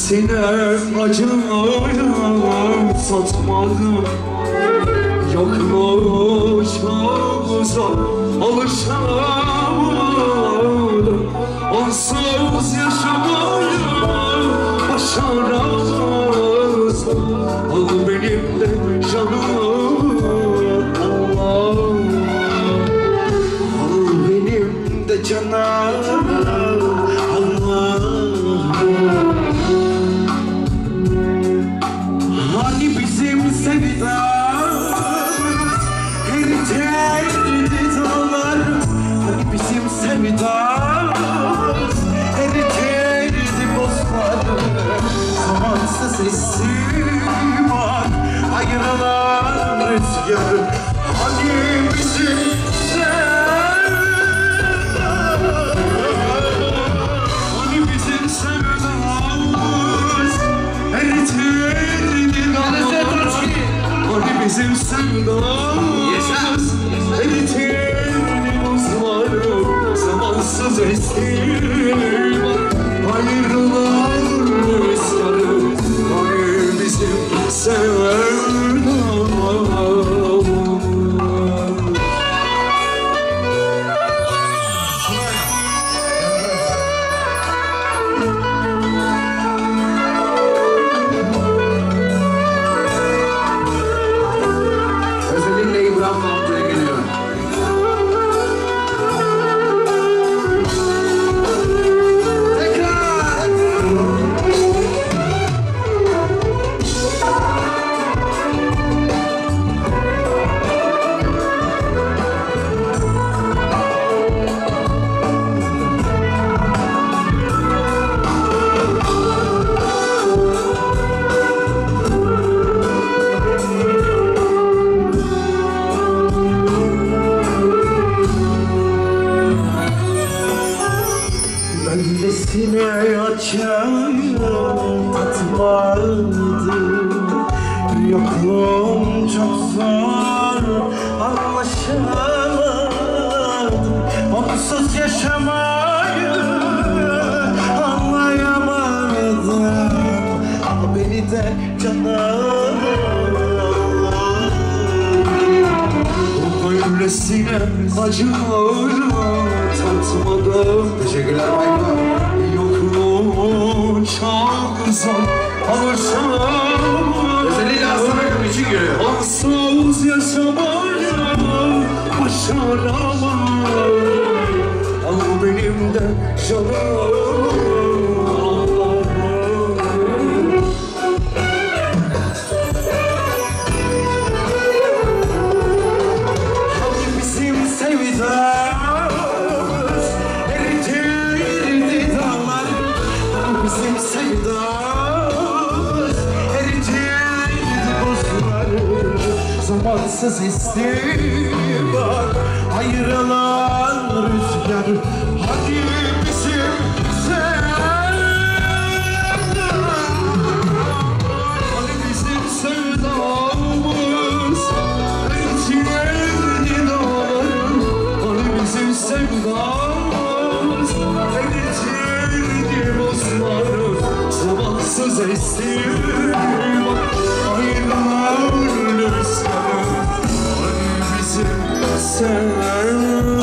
sinem acıyorum satmadım. Yaklaşmamıza alışamadım. Onsuz yaşamayı başaramazdım. Al benim de canımı Allah. Al benim de canımı Allah. Hani bizim sevdamız eriterdi dağlar. Hani bizim sevdamız eriterdi bozlar. Zamansız esiyor ayrılan rüzgar. Hani bizim hani bizim sevdamız eriterdi dağlar. Hani bizim sevdamız eriterdi bozlar. Zamansız esiyor ayrılan rüzgarı. Hani bizim sevdamız. Özellikle İbrahim Mahmut'a geliyor. Öylesine açıyorum tatmadım. Yokluğum çok zor anlaşamadım. Onsuz yaşamayı anlayamadım. Al beni de canım öylesine acıyorum tatmadım. Teşekkürler Michael. Yokluğum çok zor alışamadım. Özellikle Aslan Akım için giriyor. Onsuz yaşamayı başaramam. Al benim de canım Allah'ım. Hani bizim sevdamız eritirdi dağlar. Hani bizim sevdamız eritirdi buzlar. Zamansız istiyor ayrılan rüzgar. Hani bizim hani bizim sevdamız eritirdi dağlar. Hani bizim sevdamız eritirdi buzlar. Zamansız istiyor ayrılan rüzgar. Hani bizim sevdamız.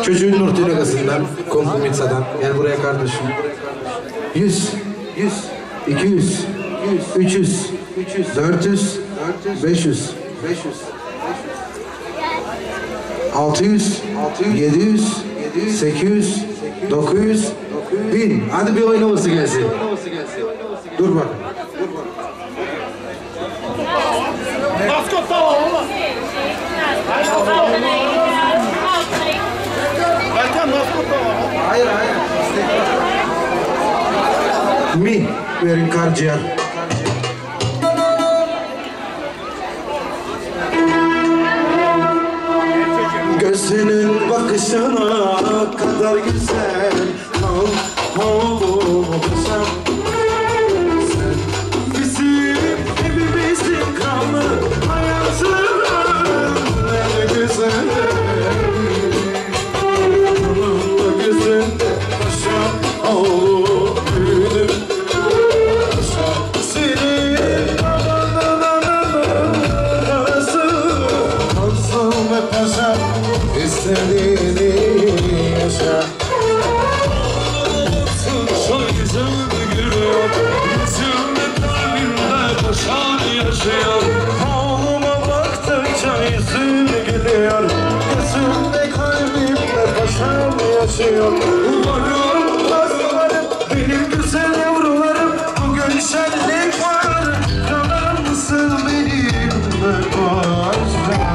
Çocuğun Nurtül Agası'ndan, Kompu Mitsa'dan. Gel buraya kardeşim. 100, 200, 300, 400, 500, 600, 700, 800, 900, 1000. Hadi bir oynaması gelsin. Dur bak. Hayır. Mi verin karaciğer. Gözünün bakışına kadar güzel olursan sen bizim evimizin kralı hayatının en güzel onun da gözünde paşa olur büyüdüm seni kalsın ve paşa İstediğini yaşa. Çok güzel gülüyor, yüzümde kalbimde paşan yaşıyor. Oğluma baktıkça yüzün gülüyor. Gözümde kalbimde paşam yaşıyor. Umarım benim güzel yavrularım bugün şenlik var. Kanar mısın benimle başka?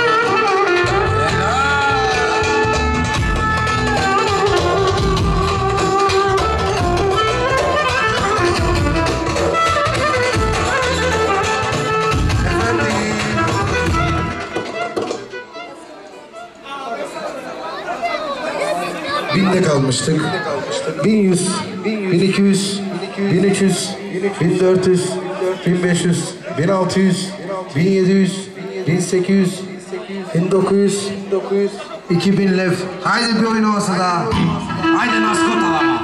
Binde kalmıştık. 1100, 1200, 1300, 1400, 1500, 1600, 1700, 1800, 1900, 2000 lev. Haydi bir oynaması daha. Haydi maskota.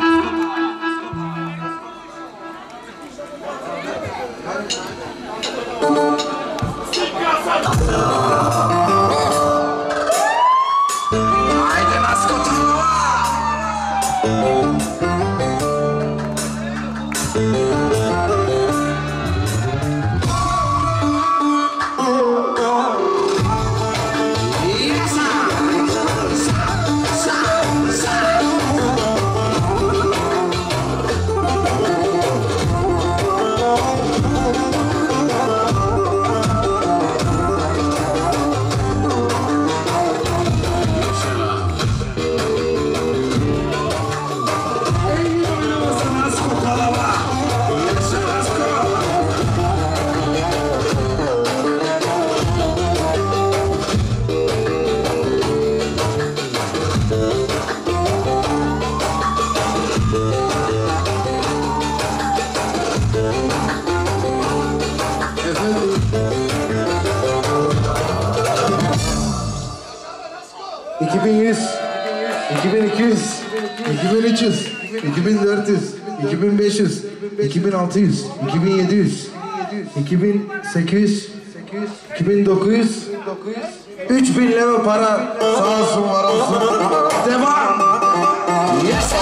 ...2200, 2400, 2500, 2600, 2700, 2800, 2900, 3000 lira para sağ olsun var olsun. Devam! Yes!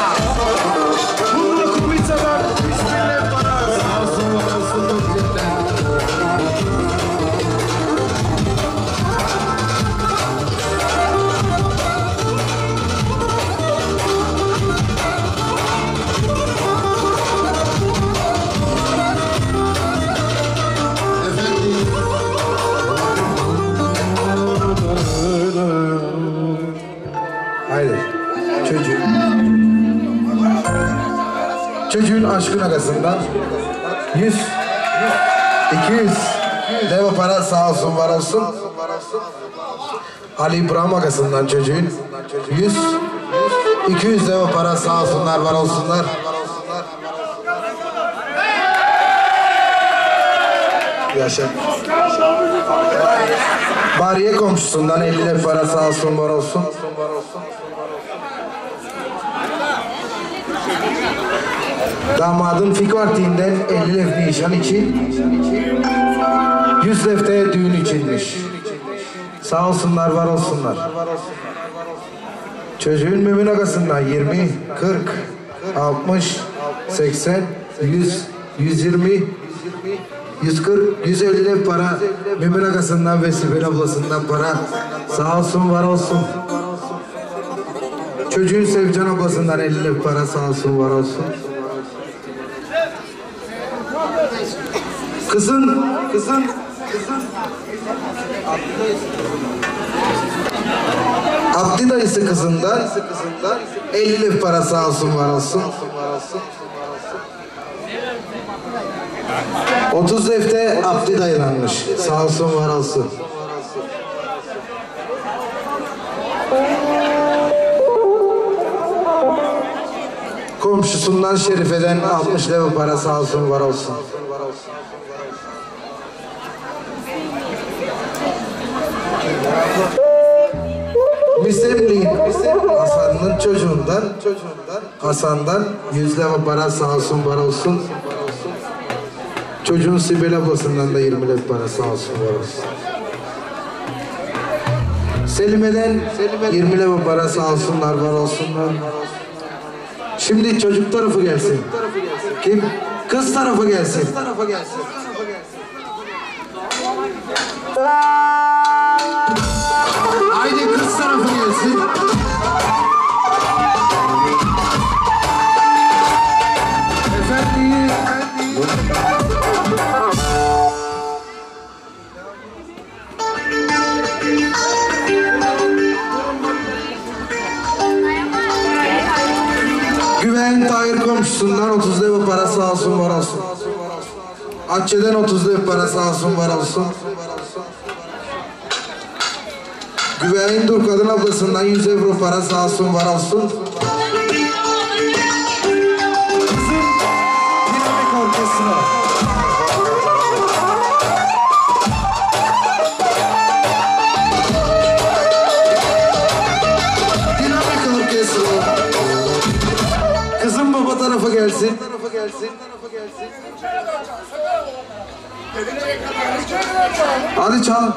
Bunu kupitsalar 3000 lira para sağ olsun var olsun. Çocuğun aşkın agasından 100, 200 deva para sağ olsun var olsun. Ali İbrahim agasından çocuğun 100, 200 deva para sağ olsunlar var olsunlar. Yaşa. Bariye komşusundan 50 lira para sağ olsun var olsun. Damadın fikvartiğinden 50 lef nişan için, 100 lef de düğün içinmiş. Sağ olsunlar, var olsunlar. Çocuğun mümin akasından 20, 40, 60, 80, 100, 120, 140, 150 para mümin akasından ve Sibel ablasından para. Sağ olsun, var olsun. Çocuğun Sevcan ablasından 50 para, sağ olsun, var olsun. Kızın Abdi dayısı kızından 50 para, sağ olsun, var olsun. 30 defte Abdi dayılanmış, sağ olsun, var olsun. Komşusundan Şerife'den 60 leva para, sağ olsun, var olsun. Müsemli Hasan'ın çocuğundan Hasan'dan 100 leva para, sağ olsun, var olsun. Çocuğun Sibel ablasından da 20 leva para, sağ olsun, var olsun. Selime'den 20 leva para, sağ olsunlar, var olsunlar. Şimdi çocuk tarafı gelsin. Kim? Kız tarafı gelsin. Haydi kız tarafı gelsin. Efendim. Güven Tahir komşusundan 30 leva para, sağ olsun, var olsun. Akçe'den 30 leva para, sağ olsun, var olsun. Güven Dur kadın ablasından 100 euro para, sağ olsun, var olsun. Kızım dinamik orkestra. Dinamik orkestra. Kızım baba tarafa gelsin. Hadi çal.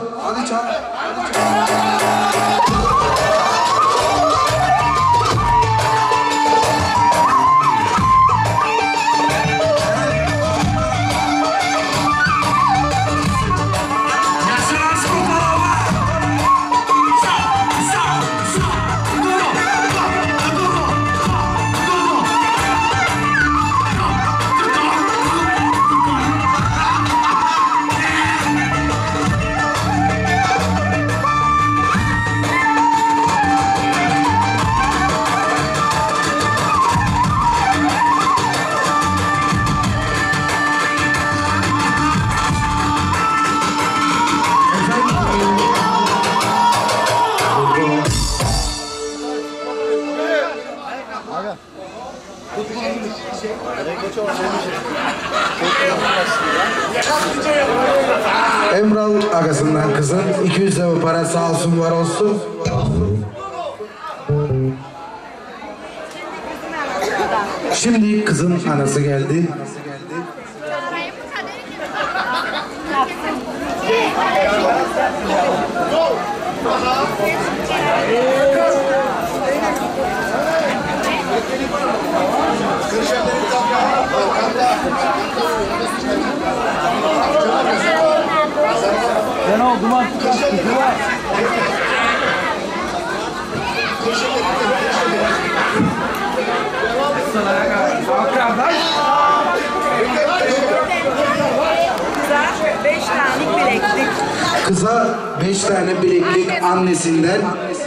Emral agasından kızın 200 lira para, sağ olsun, var olsun. Şimdi kızın anası geldi. Ben oldum artık. Kıza 5 tane bileklik annesinden.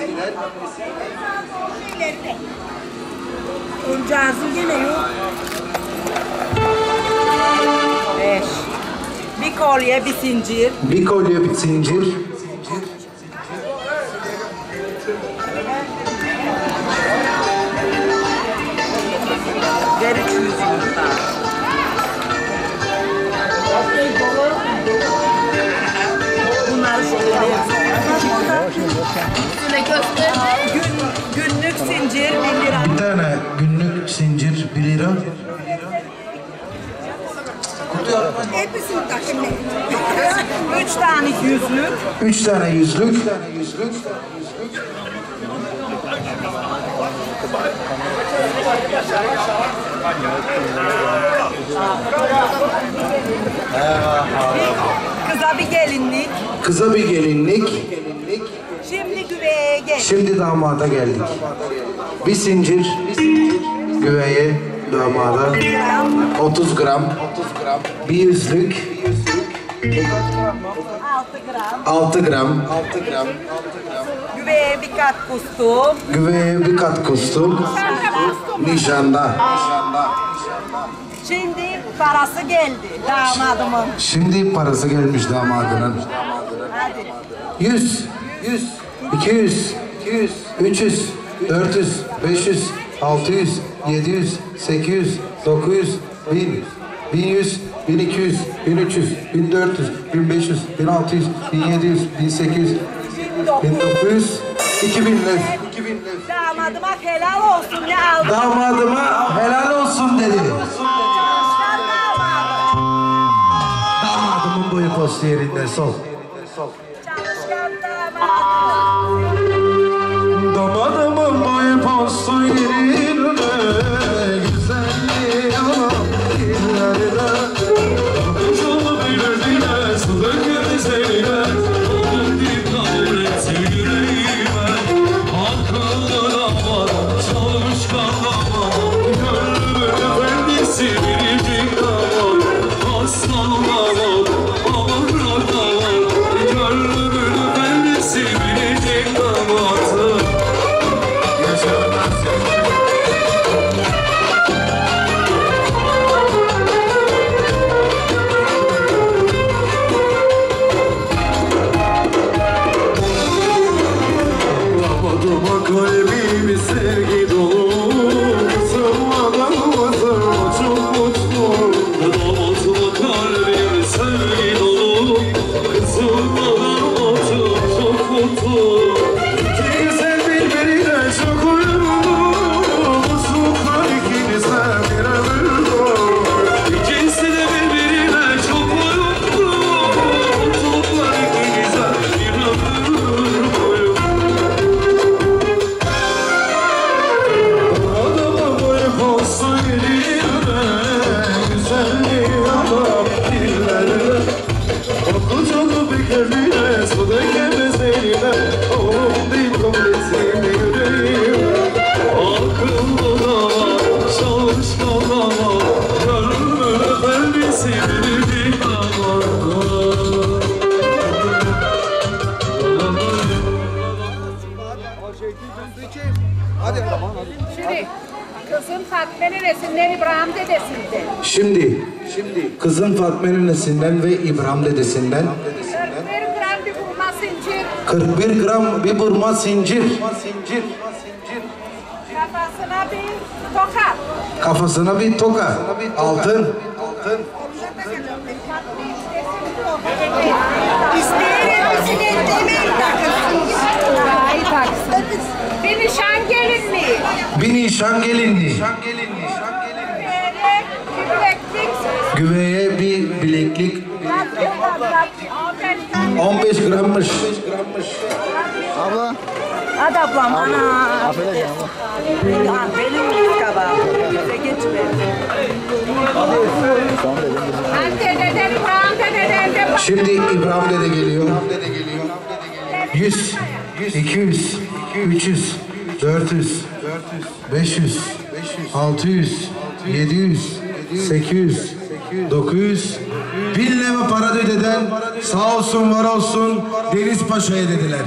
Oyuncağızın gene yok. 5. Bir kolye, bir zincir. Bir kolye, bir zincir. Ver 300 yumurta. Bunları günlük zincir 1 lira. Bir tane günlük zincir 1 lira. Hepsini takım. 3 tane yüzlük. 3 tane yüzlük. Kıza bir gelinlik. Kıza bir gelinlik. Şimdi güveye gel. Şimdi damada geldik. Bir zincir güveye damada 30 gram. Bir yüzlük 6 gram. 6 gram. Güveye bir kat kustum. Güveye bir kat kustum. Nişanda. Şimdi parası geldi damadımın. Şimdi parası gelmiş damadının. Hadi. 100, 200, 300, 400, 500, 600, 700, 800, 900, 1000, 1100, 1200, 1300, 1400, 1500, 1600, 1700, 1800, 1900, 2000 lira. Damadıma helal olsun ne aldım. Damadıma helal olsun dedi. Çalışkan damadım. Damadımın boyu postu yerinde sol. Çalışkan damadım. Damadımın boyu postu yerinde, güzelliği anam illerde. Ucunu bildiğine, su dökümüzeyine, onun dikkat etsin yüreğime. Akıllı damat, çalışkan damat, gönlümün efendisi biricik damat. Aslan damat, aman damat, gönlümün efendisi biricik damat. Yaşamaz damadıma kalbimi sevgi dolu, kızımla çok mutlu. Damadıma kalbimi sevgi dolu, kızımla çok mutlu. İki güzel birbirine çok uyumlu, mutluluklar ikimize bir ömür dolu. İkisi de birbirine çok uyumlu, mutluluklar ikimize bir ömür boyu. Adama boyu postu yerine, güzelliği adam dillerine. Okucalı bir kendine, su dökemez eline, oğlum değil komplesini yüreğime. Akıllı damat, çalışkan damat, gönlümün efendisi biricik damat. Şimdi kızın Fatme'nin resimleri İbrahim dedesinden. Şimdi kızın Fatme'nin nesinden ve İbrahim dedesinden 41 gram bir burma zincir, 41 gram bir burma zincir. kafasına bir toka. Kafasına bir toka. Altın. İsteyen hepsini demeyin takılsın. Ay taksın. Bir nişan gelinliği. Bir nişan gelinliği. Güveye bir bileklik. 15 grammış. Abla. Hadi ablam ana. Affedersin abla. Ya benim kabağım. Bize geçme. Dededen İbrahim dededen de Şimdi İbrahim dede geliyor. 100, 200, 300, 400, 500, 600, 700, 800, 900, 1000 lira para dededen sağ olsun var olsun Deniz Paşa'ya dediler.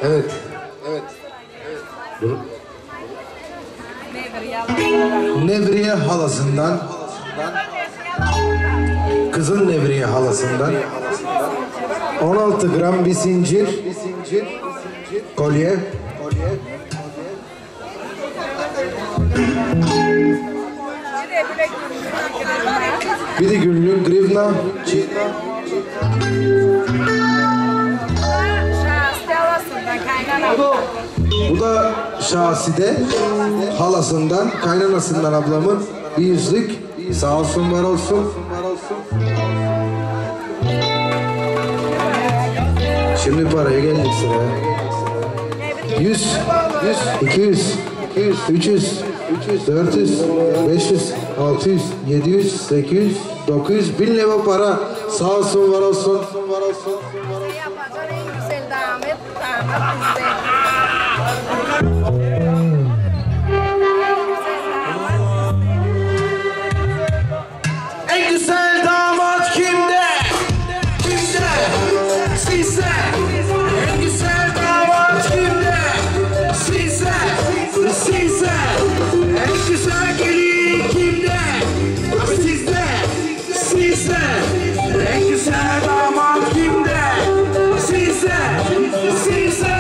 Evet. Nevriye halasından, kızın Nevriye halasından 16 gram bir zincir, kolye, bir de günlük grivna, bu da Şahside halasından, kaynanasından ablamın bir yüzlük. Sağ olsun, var olsun. Şimdi paraya geldik sıraya. 100, 200, 300, 400, 500, 600, 700, 800, 900, 1000 lira para. Sağ olsun, var olsun. En güzel damat kimde? Kimde? Size. En güzel damat kimde? Size. Size. En güzel gelin kimde? Abi sizde. Size. En güzel damat kimde? Size. Size.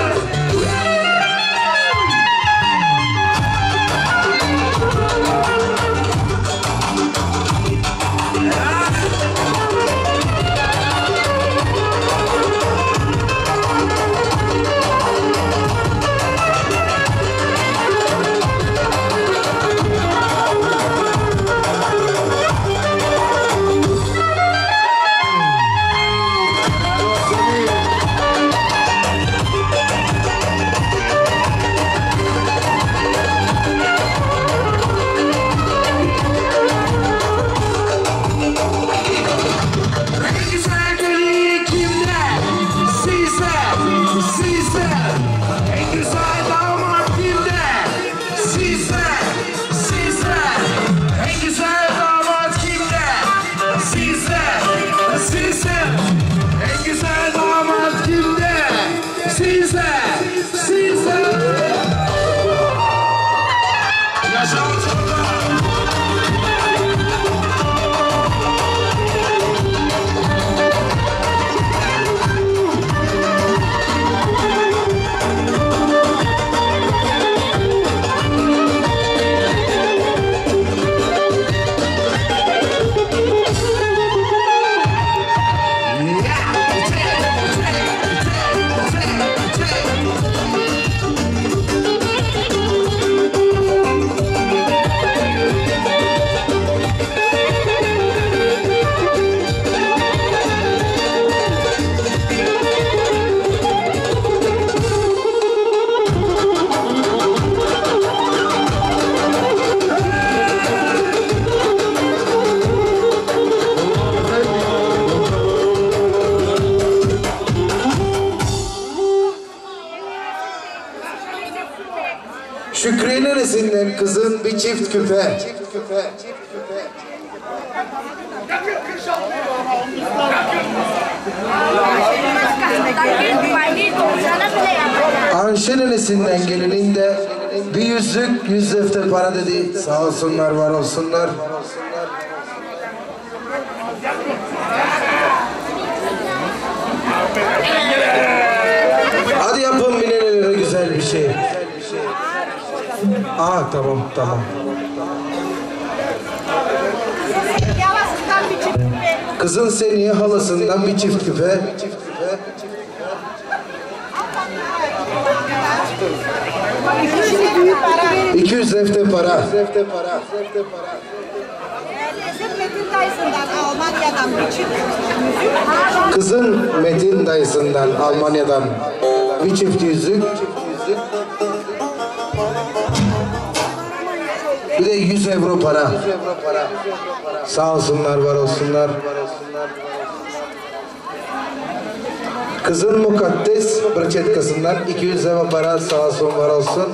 Şükriye neresinden kızın bir çift küpe. Anşe neresinden gelinin de bir yüzlük 100 defter para dedi. Sağ olsunlar, var olsunlar. Hadi yapın binelere güzel bir şey. Tamam. Kızın Seniye halasından bir çift küpe. 200 defter para. Metin dayısından Almanya'dan bir çift. Kızın Metin dayısından Almanya'dan bir çift yüzük. Bir de 100 euro para. Sağ olsunlar, var olsunlar. Kızın Mukaddes Brçetkası'ndan 200 euro para. Sağ olsun, var olsun.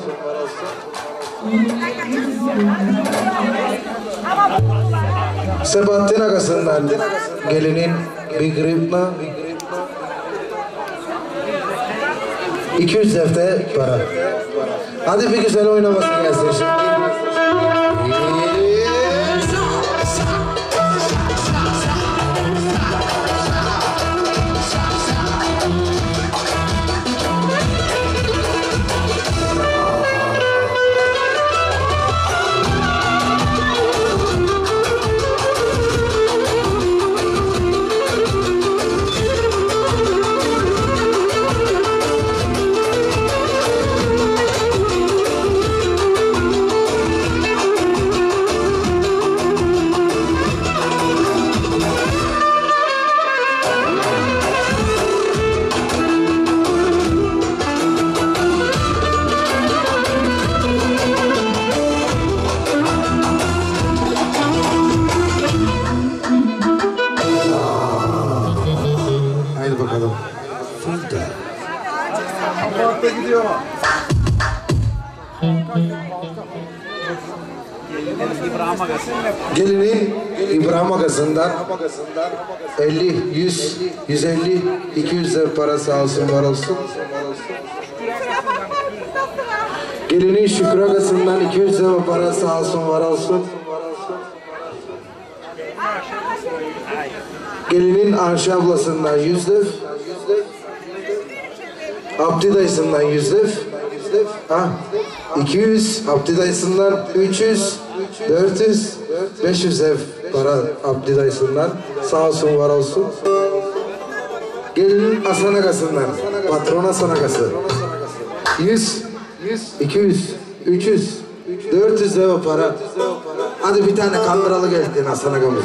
Sebahattin Agası'ndan gelinin bir gripna. 200 defter para. Hadi bir güzel oynamasın gelsin şimdi. Gelinin İbrahim Agası'ndan 50, 100, 150, 200 lira para sağ olsun var olsun. Gelinin Şükrü Agası'ndan 200 lira para sağ olsun var olsun. Gelinin Ayşe ablasından 100 lira. Abdi dayısından 100 lira. 200, Abdi dayısından 300, 400, 500 ev para Abdi dayısından. Sağ olsun var olsun. Gelinin Hasan Agası'ndan, patron Hasan Agası. 100, 200, 300, 400 ev para. Hadi bir tane kandıralı geldi Hasan Aga'mıza.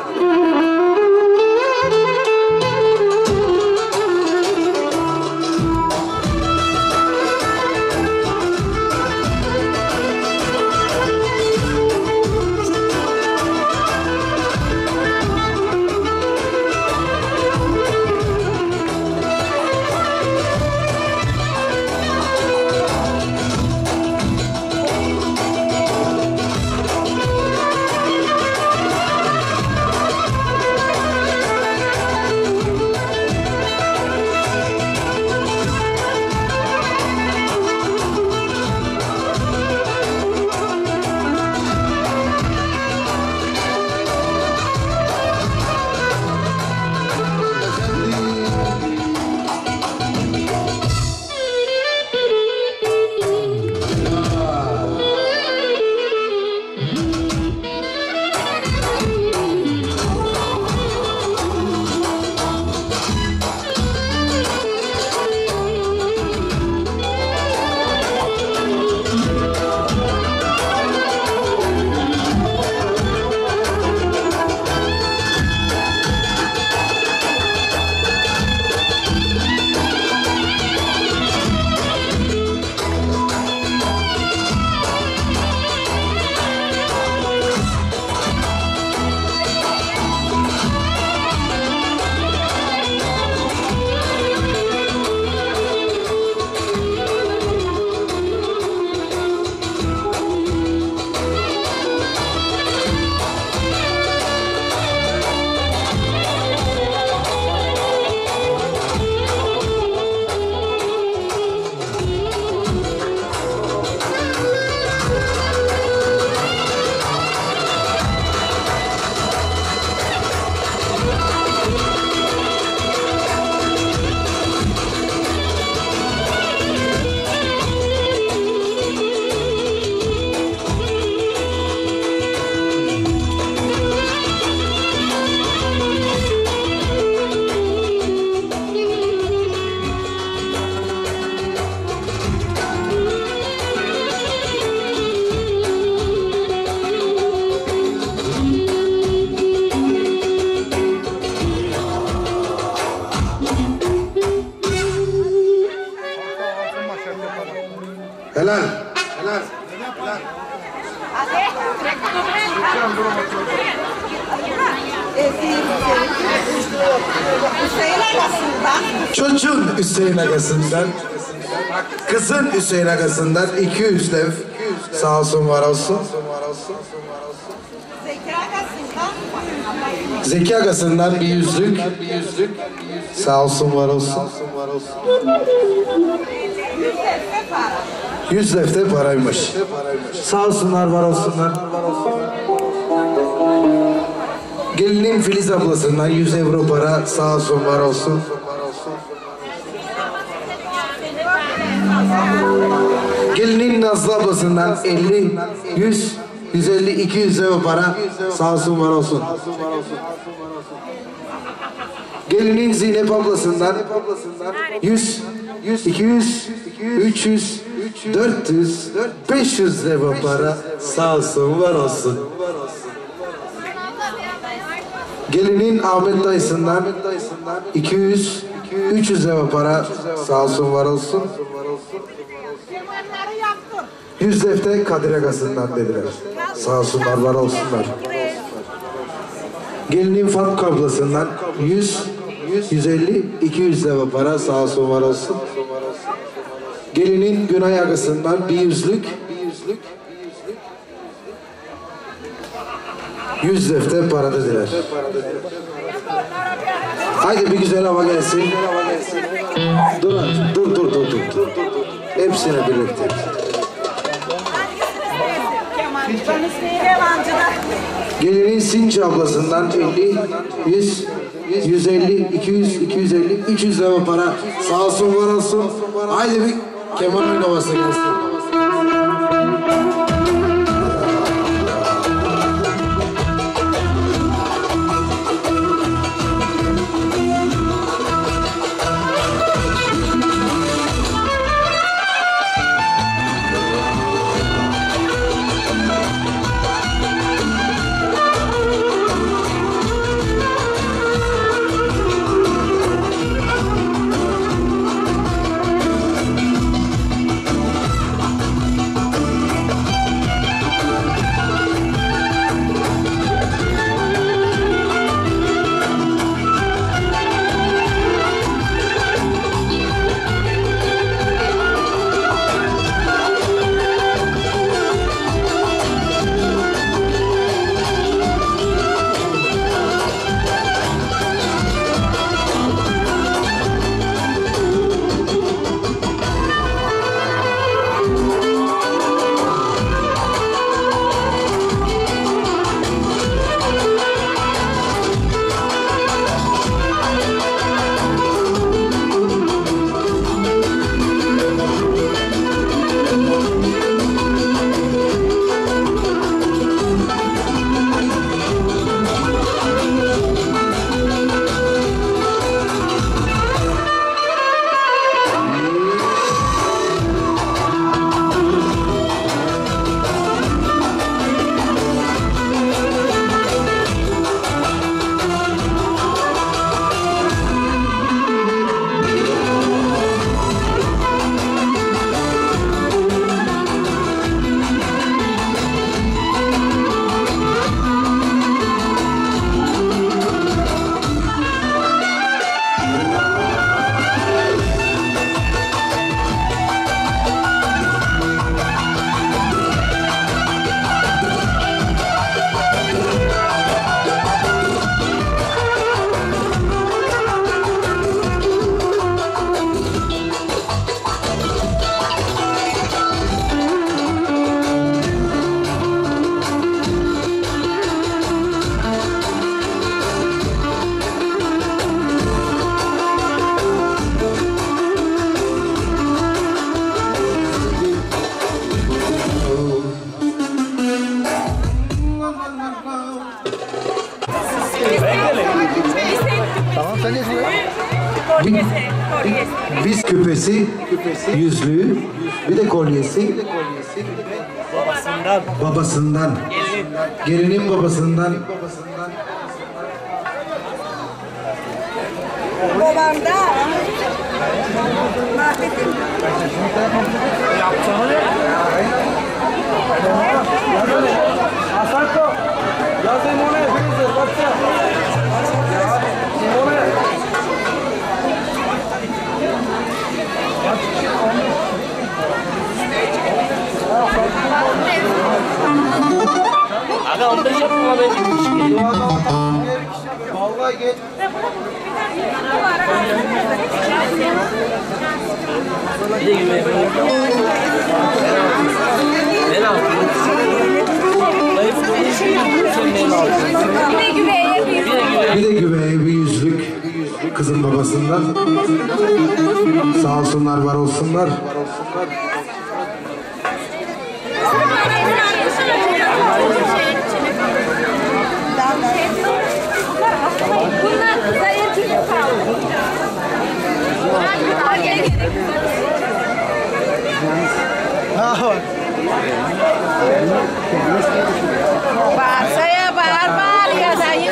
Helal. Helal. Helal. Hüseyin Agası'ndan. Çocuğun Hüseyin Agası'ndan, kızın Hüseyin Agası'ndan 200 dev. Sağ olsun var olsun. Zeki Agası'ndan. Zeki Agası'ndan bir yüzlük. Sağ olsun, var olsun. 100 defter paraymış. Sağ olsunlar, var olsunlar. Gelinin Filiz ablasından 100 euro para, sağ olsun, var olsun. Gelinin Nazlı ablasından 50, 100, 150, 200 euro para, sağ olsun, var olsun. Gelinin Zeynep ablasından 100, 200, 300, 400, 500 euro para, sağ olsun, var olsun. Gelinin Ahmet dayısından 200, 300 euro para, sağ olsun, var olsun. 100 defter Kadir Agası'ndan dediler. Sağ olsunlar, var olsunlar. Gelinin Fatma ablasından 100, 150, 200 euro para, sağ olsun, var olsun. Gelinin Günay Agası'ndan bir yüzlük, 100 defter para dediler. Haydi bir güzel hava gelsin. Dur, dur. Hepsine birlikte. Gelinin Sinci ablasından 50, 100, 150, 200, 250, 300 euro para, sağ olsun, var olsun. Haydi bir keman oynaması gelsin. Biz küpesi, yüzlüğü, bir de kolyesi. Babasından. Gelinin babasından. Babamda. Aga 15 yapma ben. git. Bir de güveye bir yüzlük kızın babasından. Sağ olsunlar, var olsunlar. Bunlar zayıf gibi kaldı. Bağırsaya bağır ya dayı.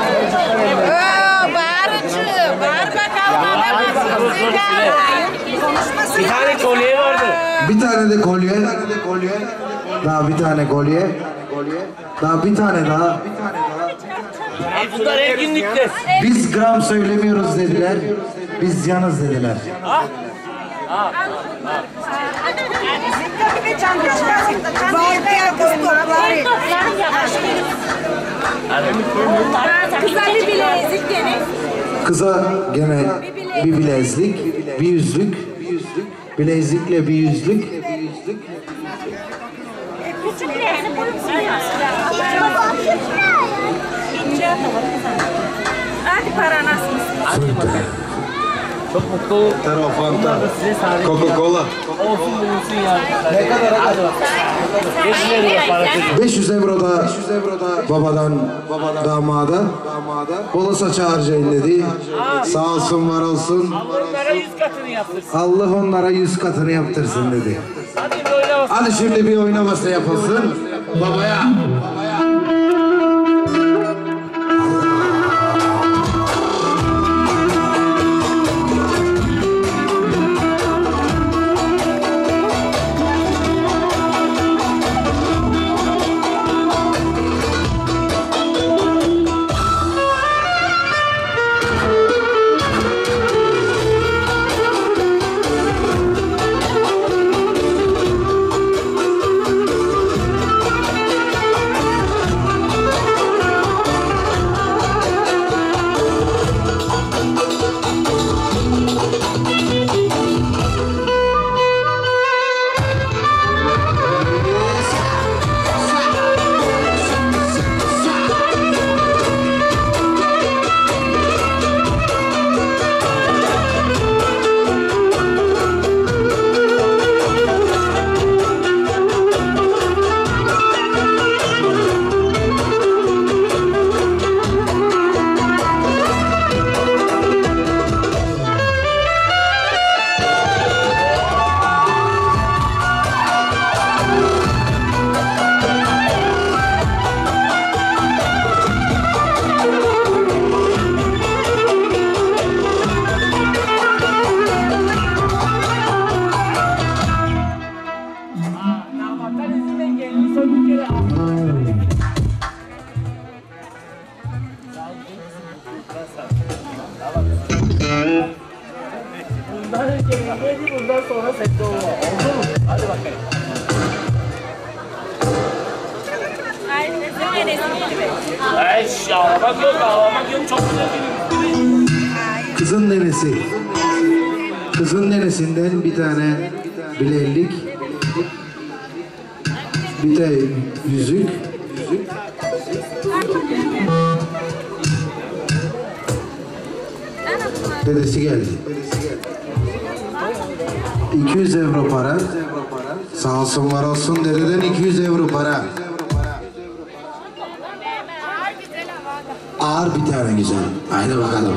Bağırıcı, bağır bakalım adamın Bir tane kolye vardı. Bir tane de kolye. Daha bir tane kolye. Daha bir tane daha. Bunlar etkinlikte. Biz gram söylemiyoruz dediler. Biz yanız dediler. Kıza bir bilezik gene. Kıza gene bir bilezlik, bir yüzlük. Bilezikle bir yüzlük. Küçüklerini hadi para nasıl? Çok mutlu olun. Fanta, Size sadece Coca-Cola. olsun bulunsun yani. Ne kadar? Hadi bakalım. 500 lira parası. 500 euro da babadan damada. Bola saçı harcayın dedi. Sağ olsun, var olsun. Onlara 100 katını yaptırsın. Allah onlara 100 katını yaptırsın dedi. Hadi böyle olsun. Hadi şimdi bir oynaması yapılsın. Babaya. Bundan sonra sette olma. Oldu mu? Hadi bakalım. Ay ağlamak yok, ağlamak yok. Çok güzel film. Kızın nenesi. Kızın nenesinden bir tane bileklik. Bir de yüzük. Dedesi geldi. 200 euro para. Sağ olsun, var olsun, dededen 200 euro para. Ağır bir tane güzel. Haydi bakalım.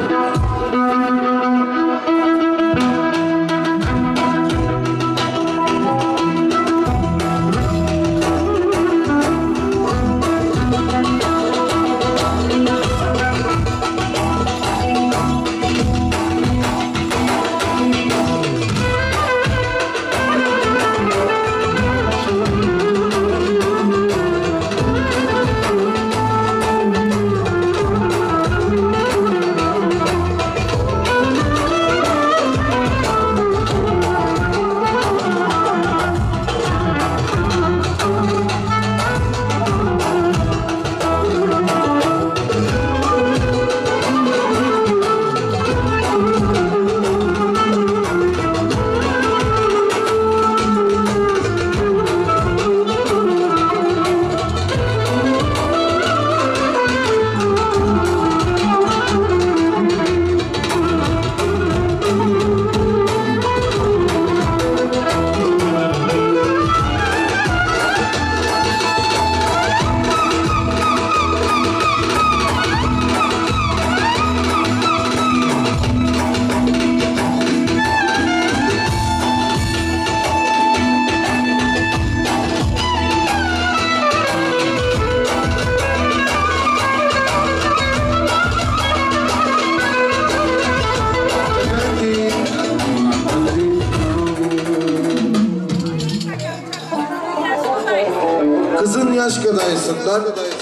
kızın yaş kadayısından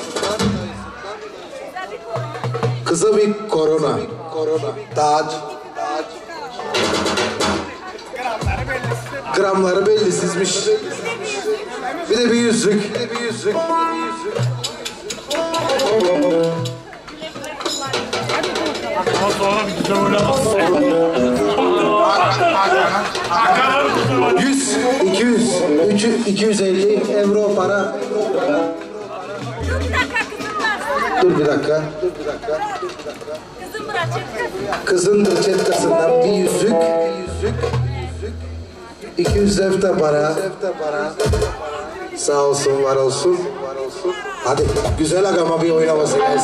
kıza bir korona. Taç. Gramları bellisizmiş. Bir de bir yüzük. Ama sonra bir güzel oynamazsın. 100, 200, 250 euro para. Dur bir dakika. Kızın çetkasından bir yüzük. 200 defter para. Sağ olsun, var olsun. Hadi güzel agama bir oynaması gelsin.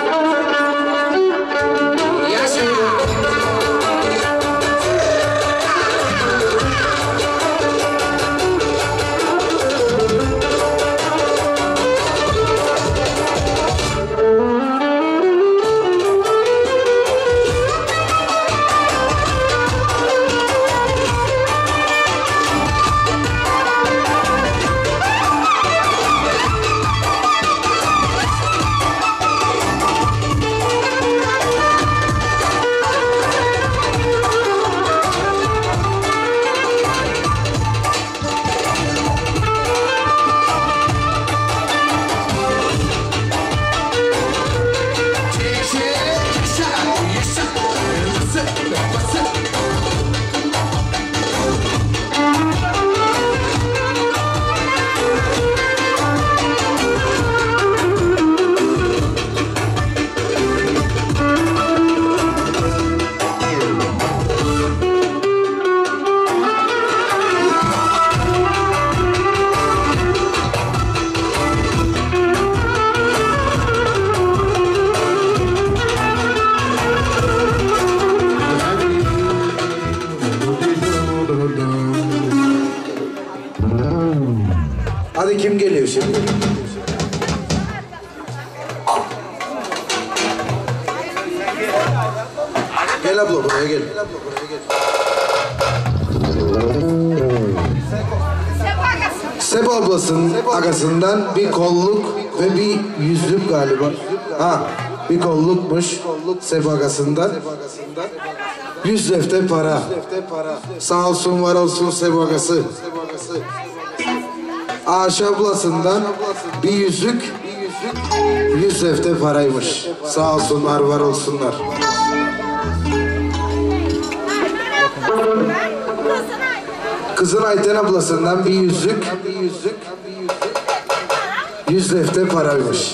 Hadi kim geliyor şimdi? Gel abla buraya gel. Seba ablasının agasından bir kolluk ve bir yüzlük galiba. Ha, bir kollukmuş Seba agasından. 100 defter para. Sağ olsun, var olsun Seba agası. Ayşe ablasından bir yüzük, 100 defter paraymış. Sağ olsunlar, var olsunlar. Kızın Ayten ablasından bir yüzük, 100 defter paraymış.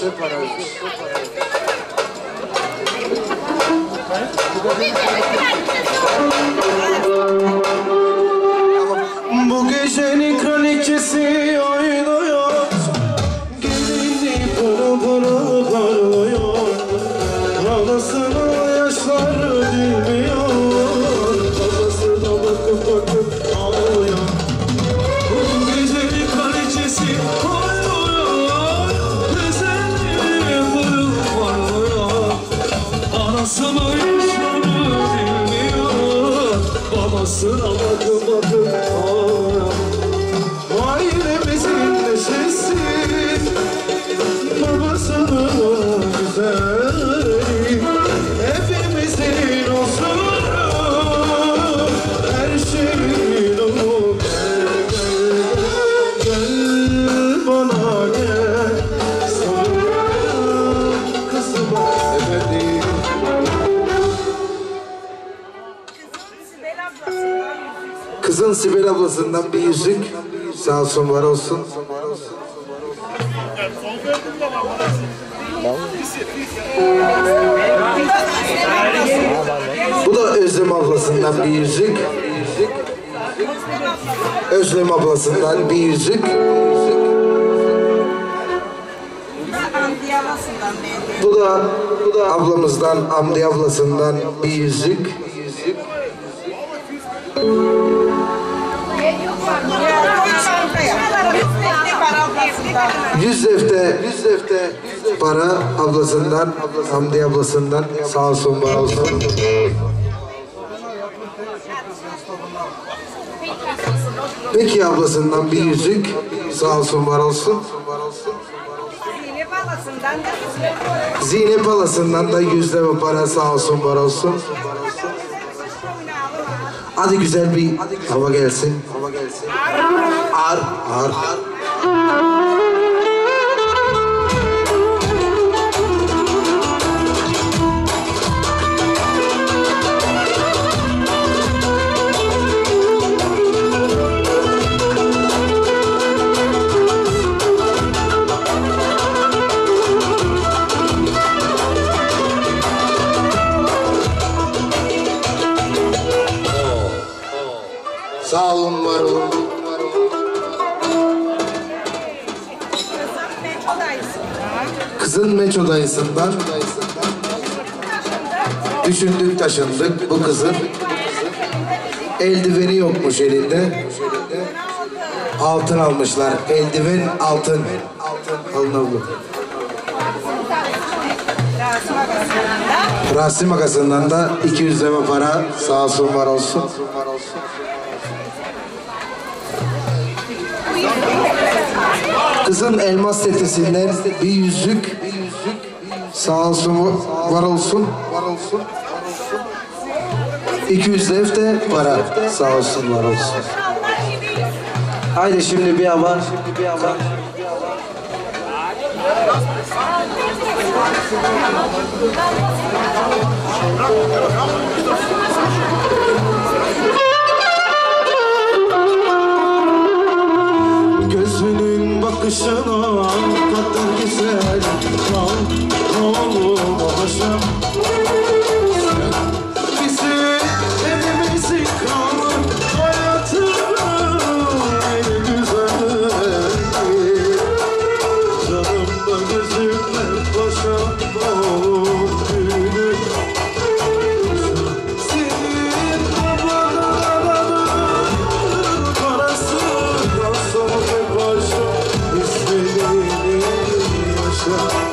Bu gecenin kraliçesi oynuyor, gelini pırıl pırıl parlıyor, ağlasına yaşlar dilmiyor, babası da bakıp ağlıyor. Bu gecenin kraliçesi oynuyor, güzelliği pırıl parlıyor, anasına yaşlar dilmiyor, babasına bakıp ağlıyor. Ailemizin neşesi, babasının güzeli, hepimizin olsun, her şeyin o. Gel bana gel, sarıl kızıma efendim. Kızın Sibel ablasından bir yüzük, sağ olsun, var olsun. Bu da Özlem ablasından bir yüzük. Özlem ablasından bir yüzük. Bu da ablamızdan, Hamdi ablasından bir yüzük. 100 defter para ablasından, Hamdi ablasından, sağ olsun, var olsun. Peki ablasından bir yüzük, sağ olsun, var olsun. Palası'ndan da Zeynep Palası'ndan da 100 lira para sağ olsun var olsun. Hadi güzel bir hava gelsin. Ar, ar. Sağ olun, var olun. Kızın meço dayısından düşündük taşındık bu kızın. Eldiveni yokmuş elinde. Altın almışlar. Eldiven altın. Alın abla. Rasim Agası'ndan da 200 lira para sağ olsun var olsun. Kızın elmas setesinden bir yüzük sağ olsun var olsun. 200 lira de para sağ olsun var olsun. Haydi şimdi bir hava. Gözünün bakışına kadar güzel kal oğlum paşam. Bizim evimizi kal hayatım en güzel. Canımda gözümle paşam oğlum gülüm. Senin babanın parası kalsa ve paşam istediğini yaşa.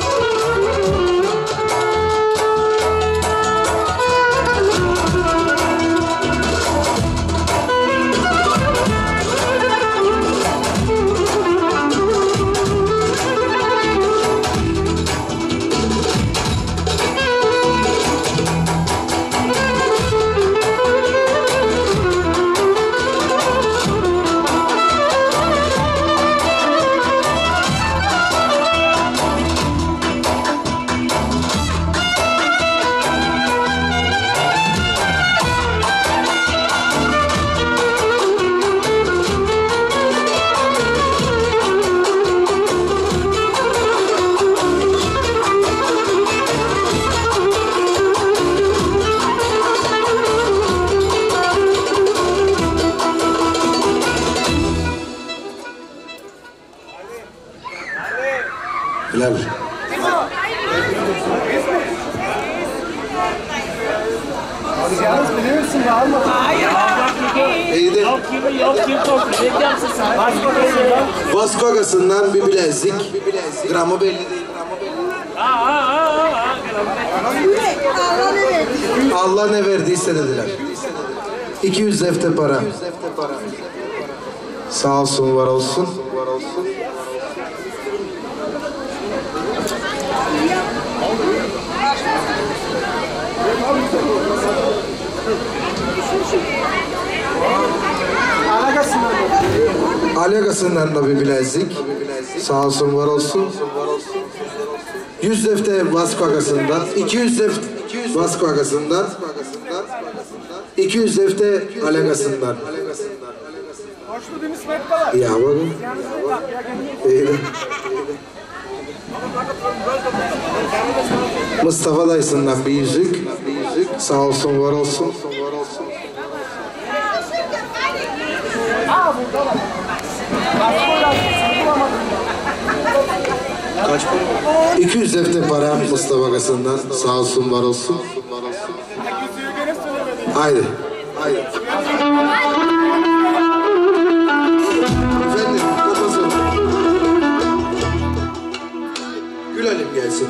Bilal. Yalnız biliyorsun da almadın. İyidir. Yok kim çok reklam sesi. Vasco Agası'ndan bir bilezik. Gramı belli değil. Allah ne verdiyse dediler. 200 defter para. Sağ olsun var olsun. Alagasından da bir bilezik. Sağ olsun var olsun. 100 defter Vasco Agası'ndan, 200 defter Vasco Agası'ndan, 200 defter Alagası'ndan. Ya bakın. İyi. Mustafa dayısından bir yüzük. Sağ olsun var olsun. Kaç para? 200 defter para Mustafa Agası'ndan. Sağ olsun var olsun. Haydi. Haydi. Efendim, kapasın. Gülelim gelsin.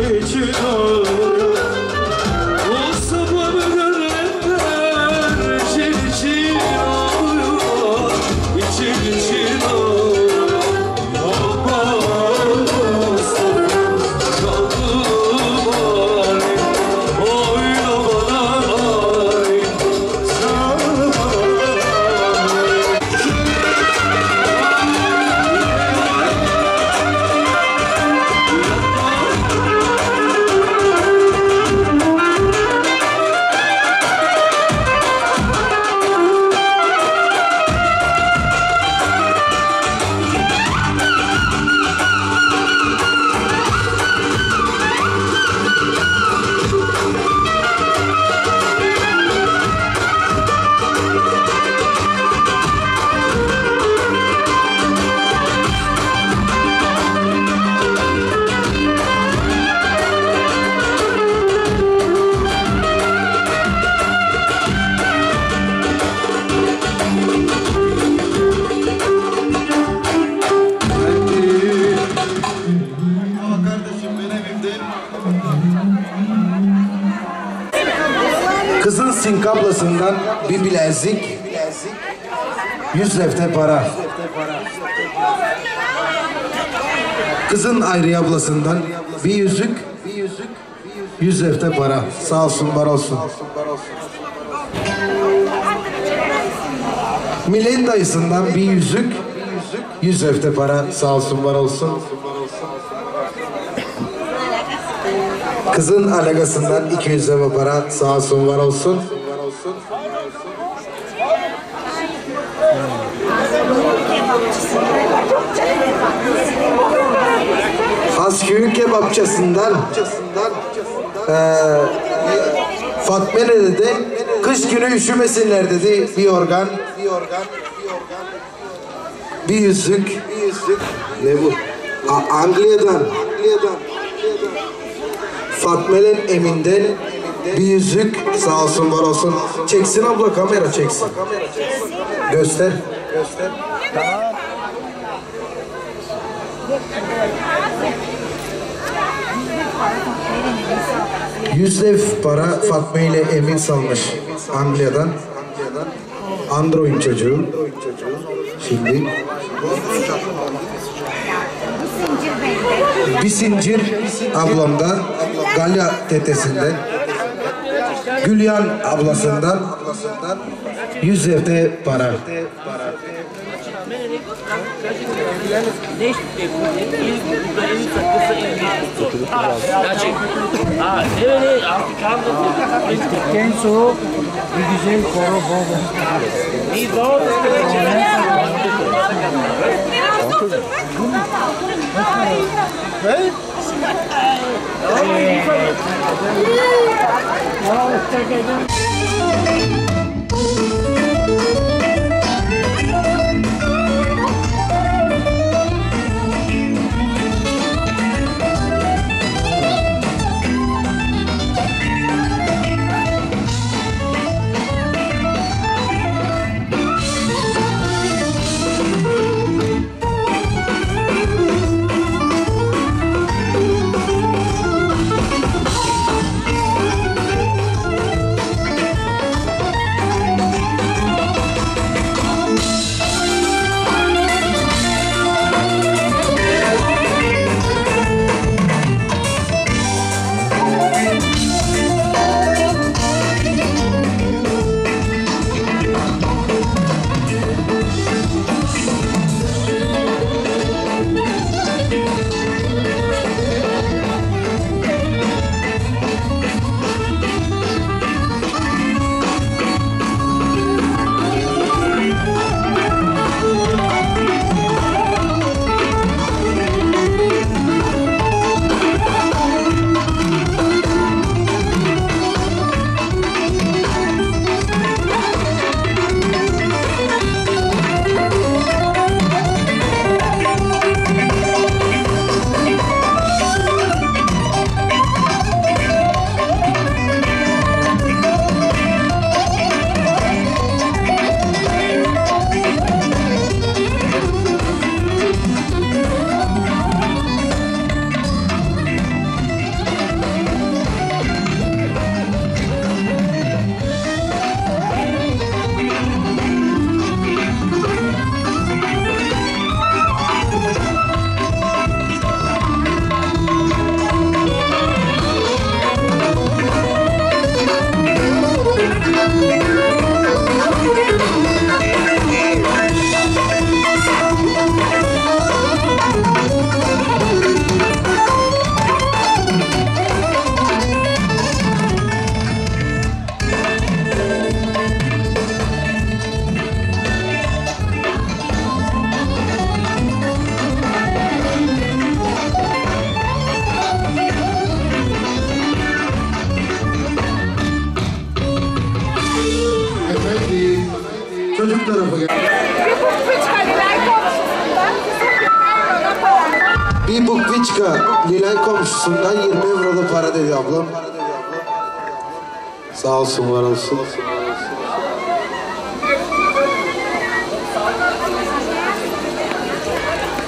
için ağlıyor. O sabah görenler için ağlıyor. İçin ağlıyor. Yapma Mustafa kaldım halim. Oyna bana ay Kızın sinkablasından bir bilezik, 100 lefte para. Kızın ayrı ablasından bir yüzük, 100 lefte para. Sağ olsun, var olsun. Millet dayısından bir yüzük, 100 lefte para. Sağ olsun, var olsun. Kızın alagasından 200 lira para. Sağ olsun, var olsun. Hasköy'ün kebapçısından Fatma ne dedi? Kış günü üşümesinler dedi. Bir organ, bir yüzük. Ne bu? Anglia'dan. Fatma'nın Emin'den bir yüzük. Sağ olsun, var olsun. Çeksin abla, kamera çeksin. Göster. Tamam. %100 para Fatma ile Emin salmış Anglia'dan. Android çocuğu. Şimdi bir zincir ablamdan, Galya tetesinden, Gülyan ablasından 100 lira para. Evet artık anladım. En soğuk bir güzel koro baba. İyi doğru. Bir bukviçka Nilay komşusundan 20 euro da para dedi ablam. Sağ olsun, var olsun.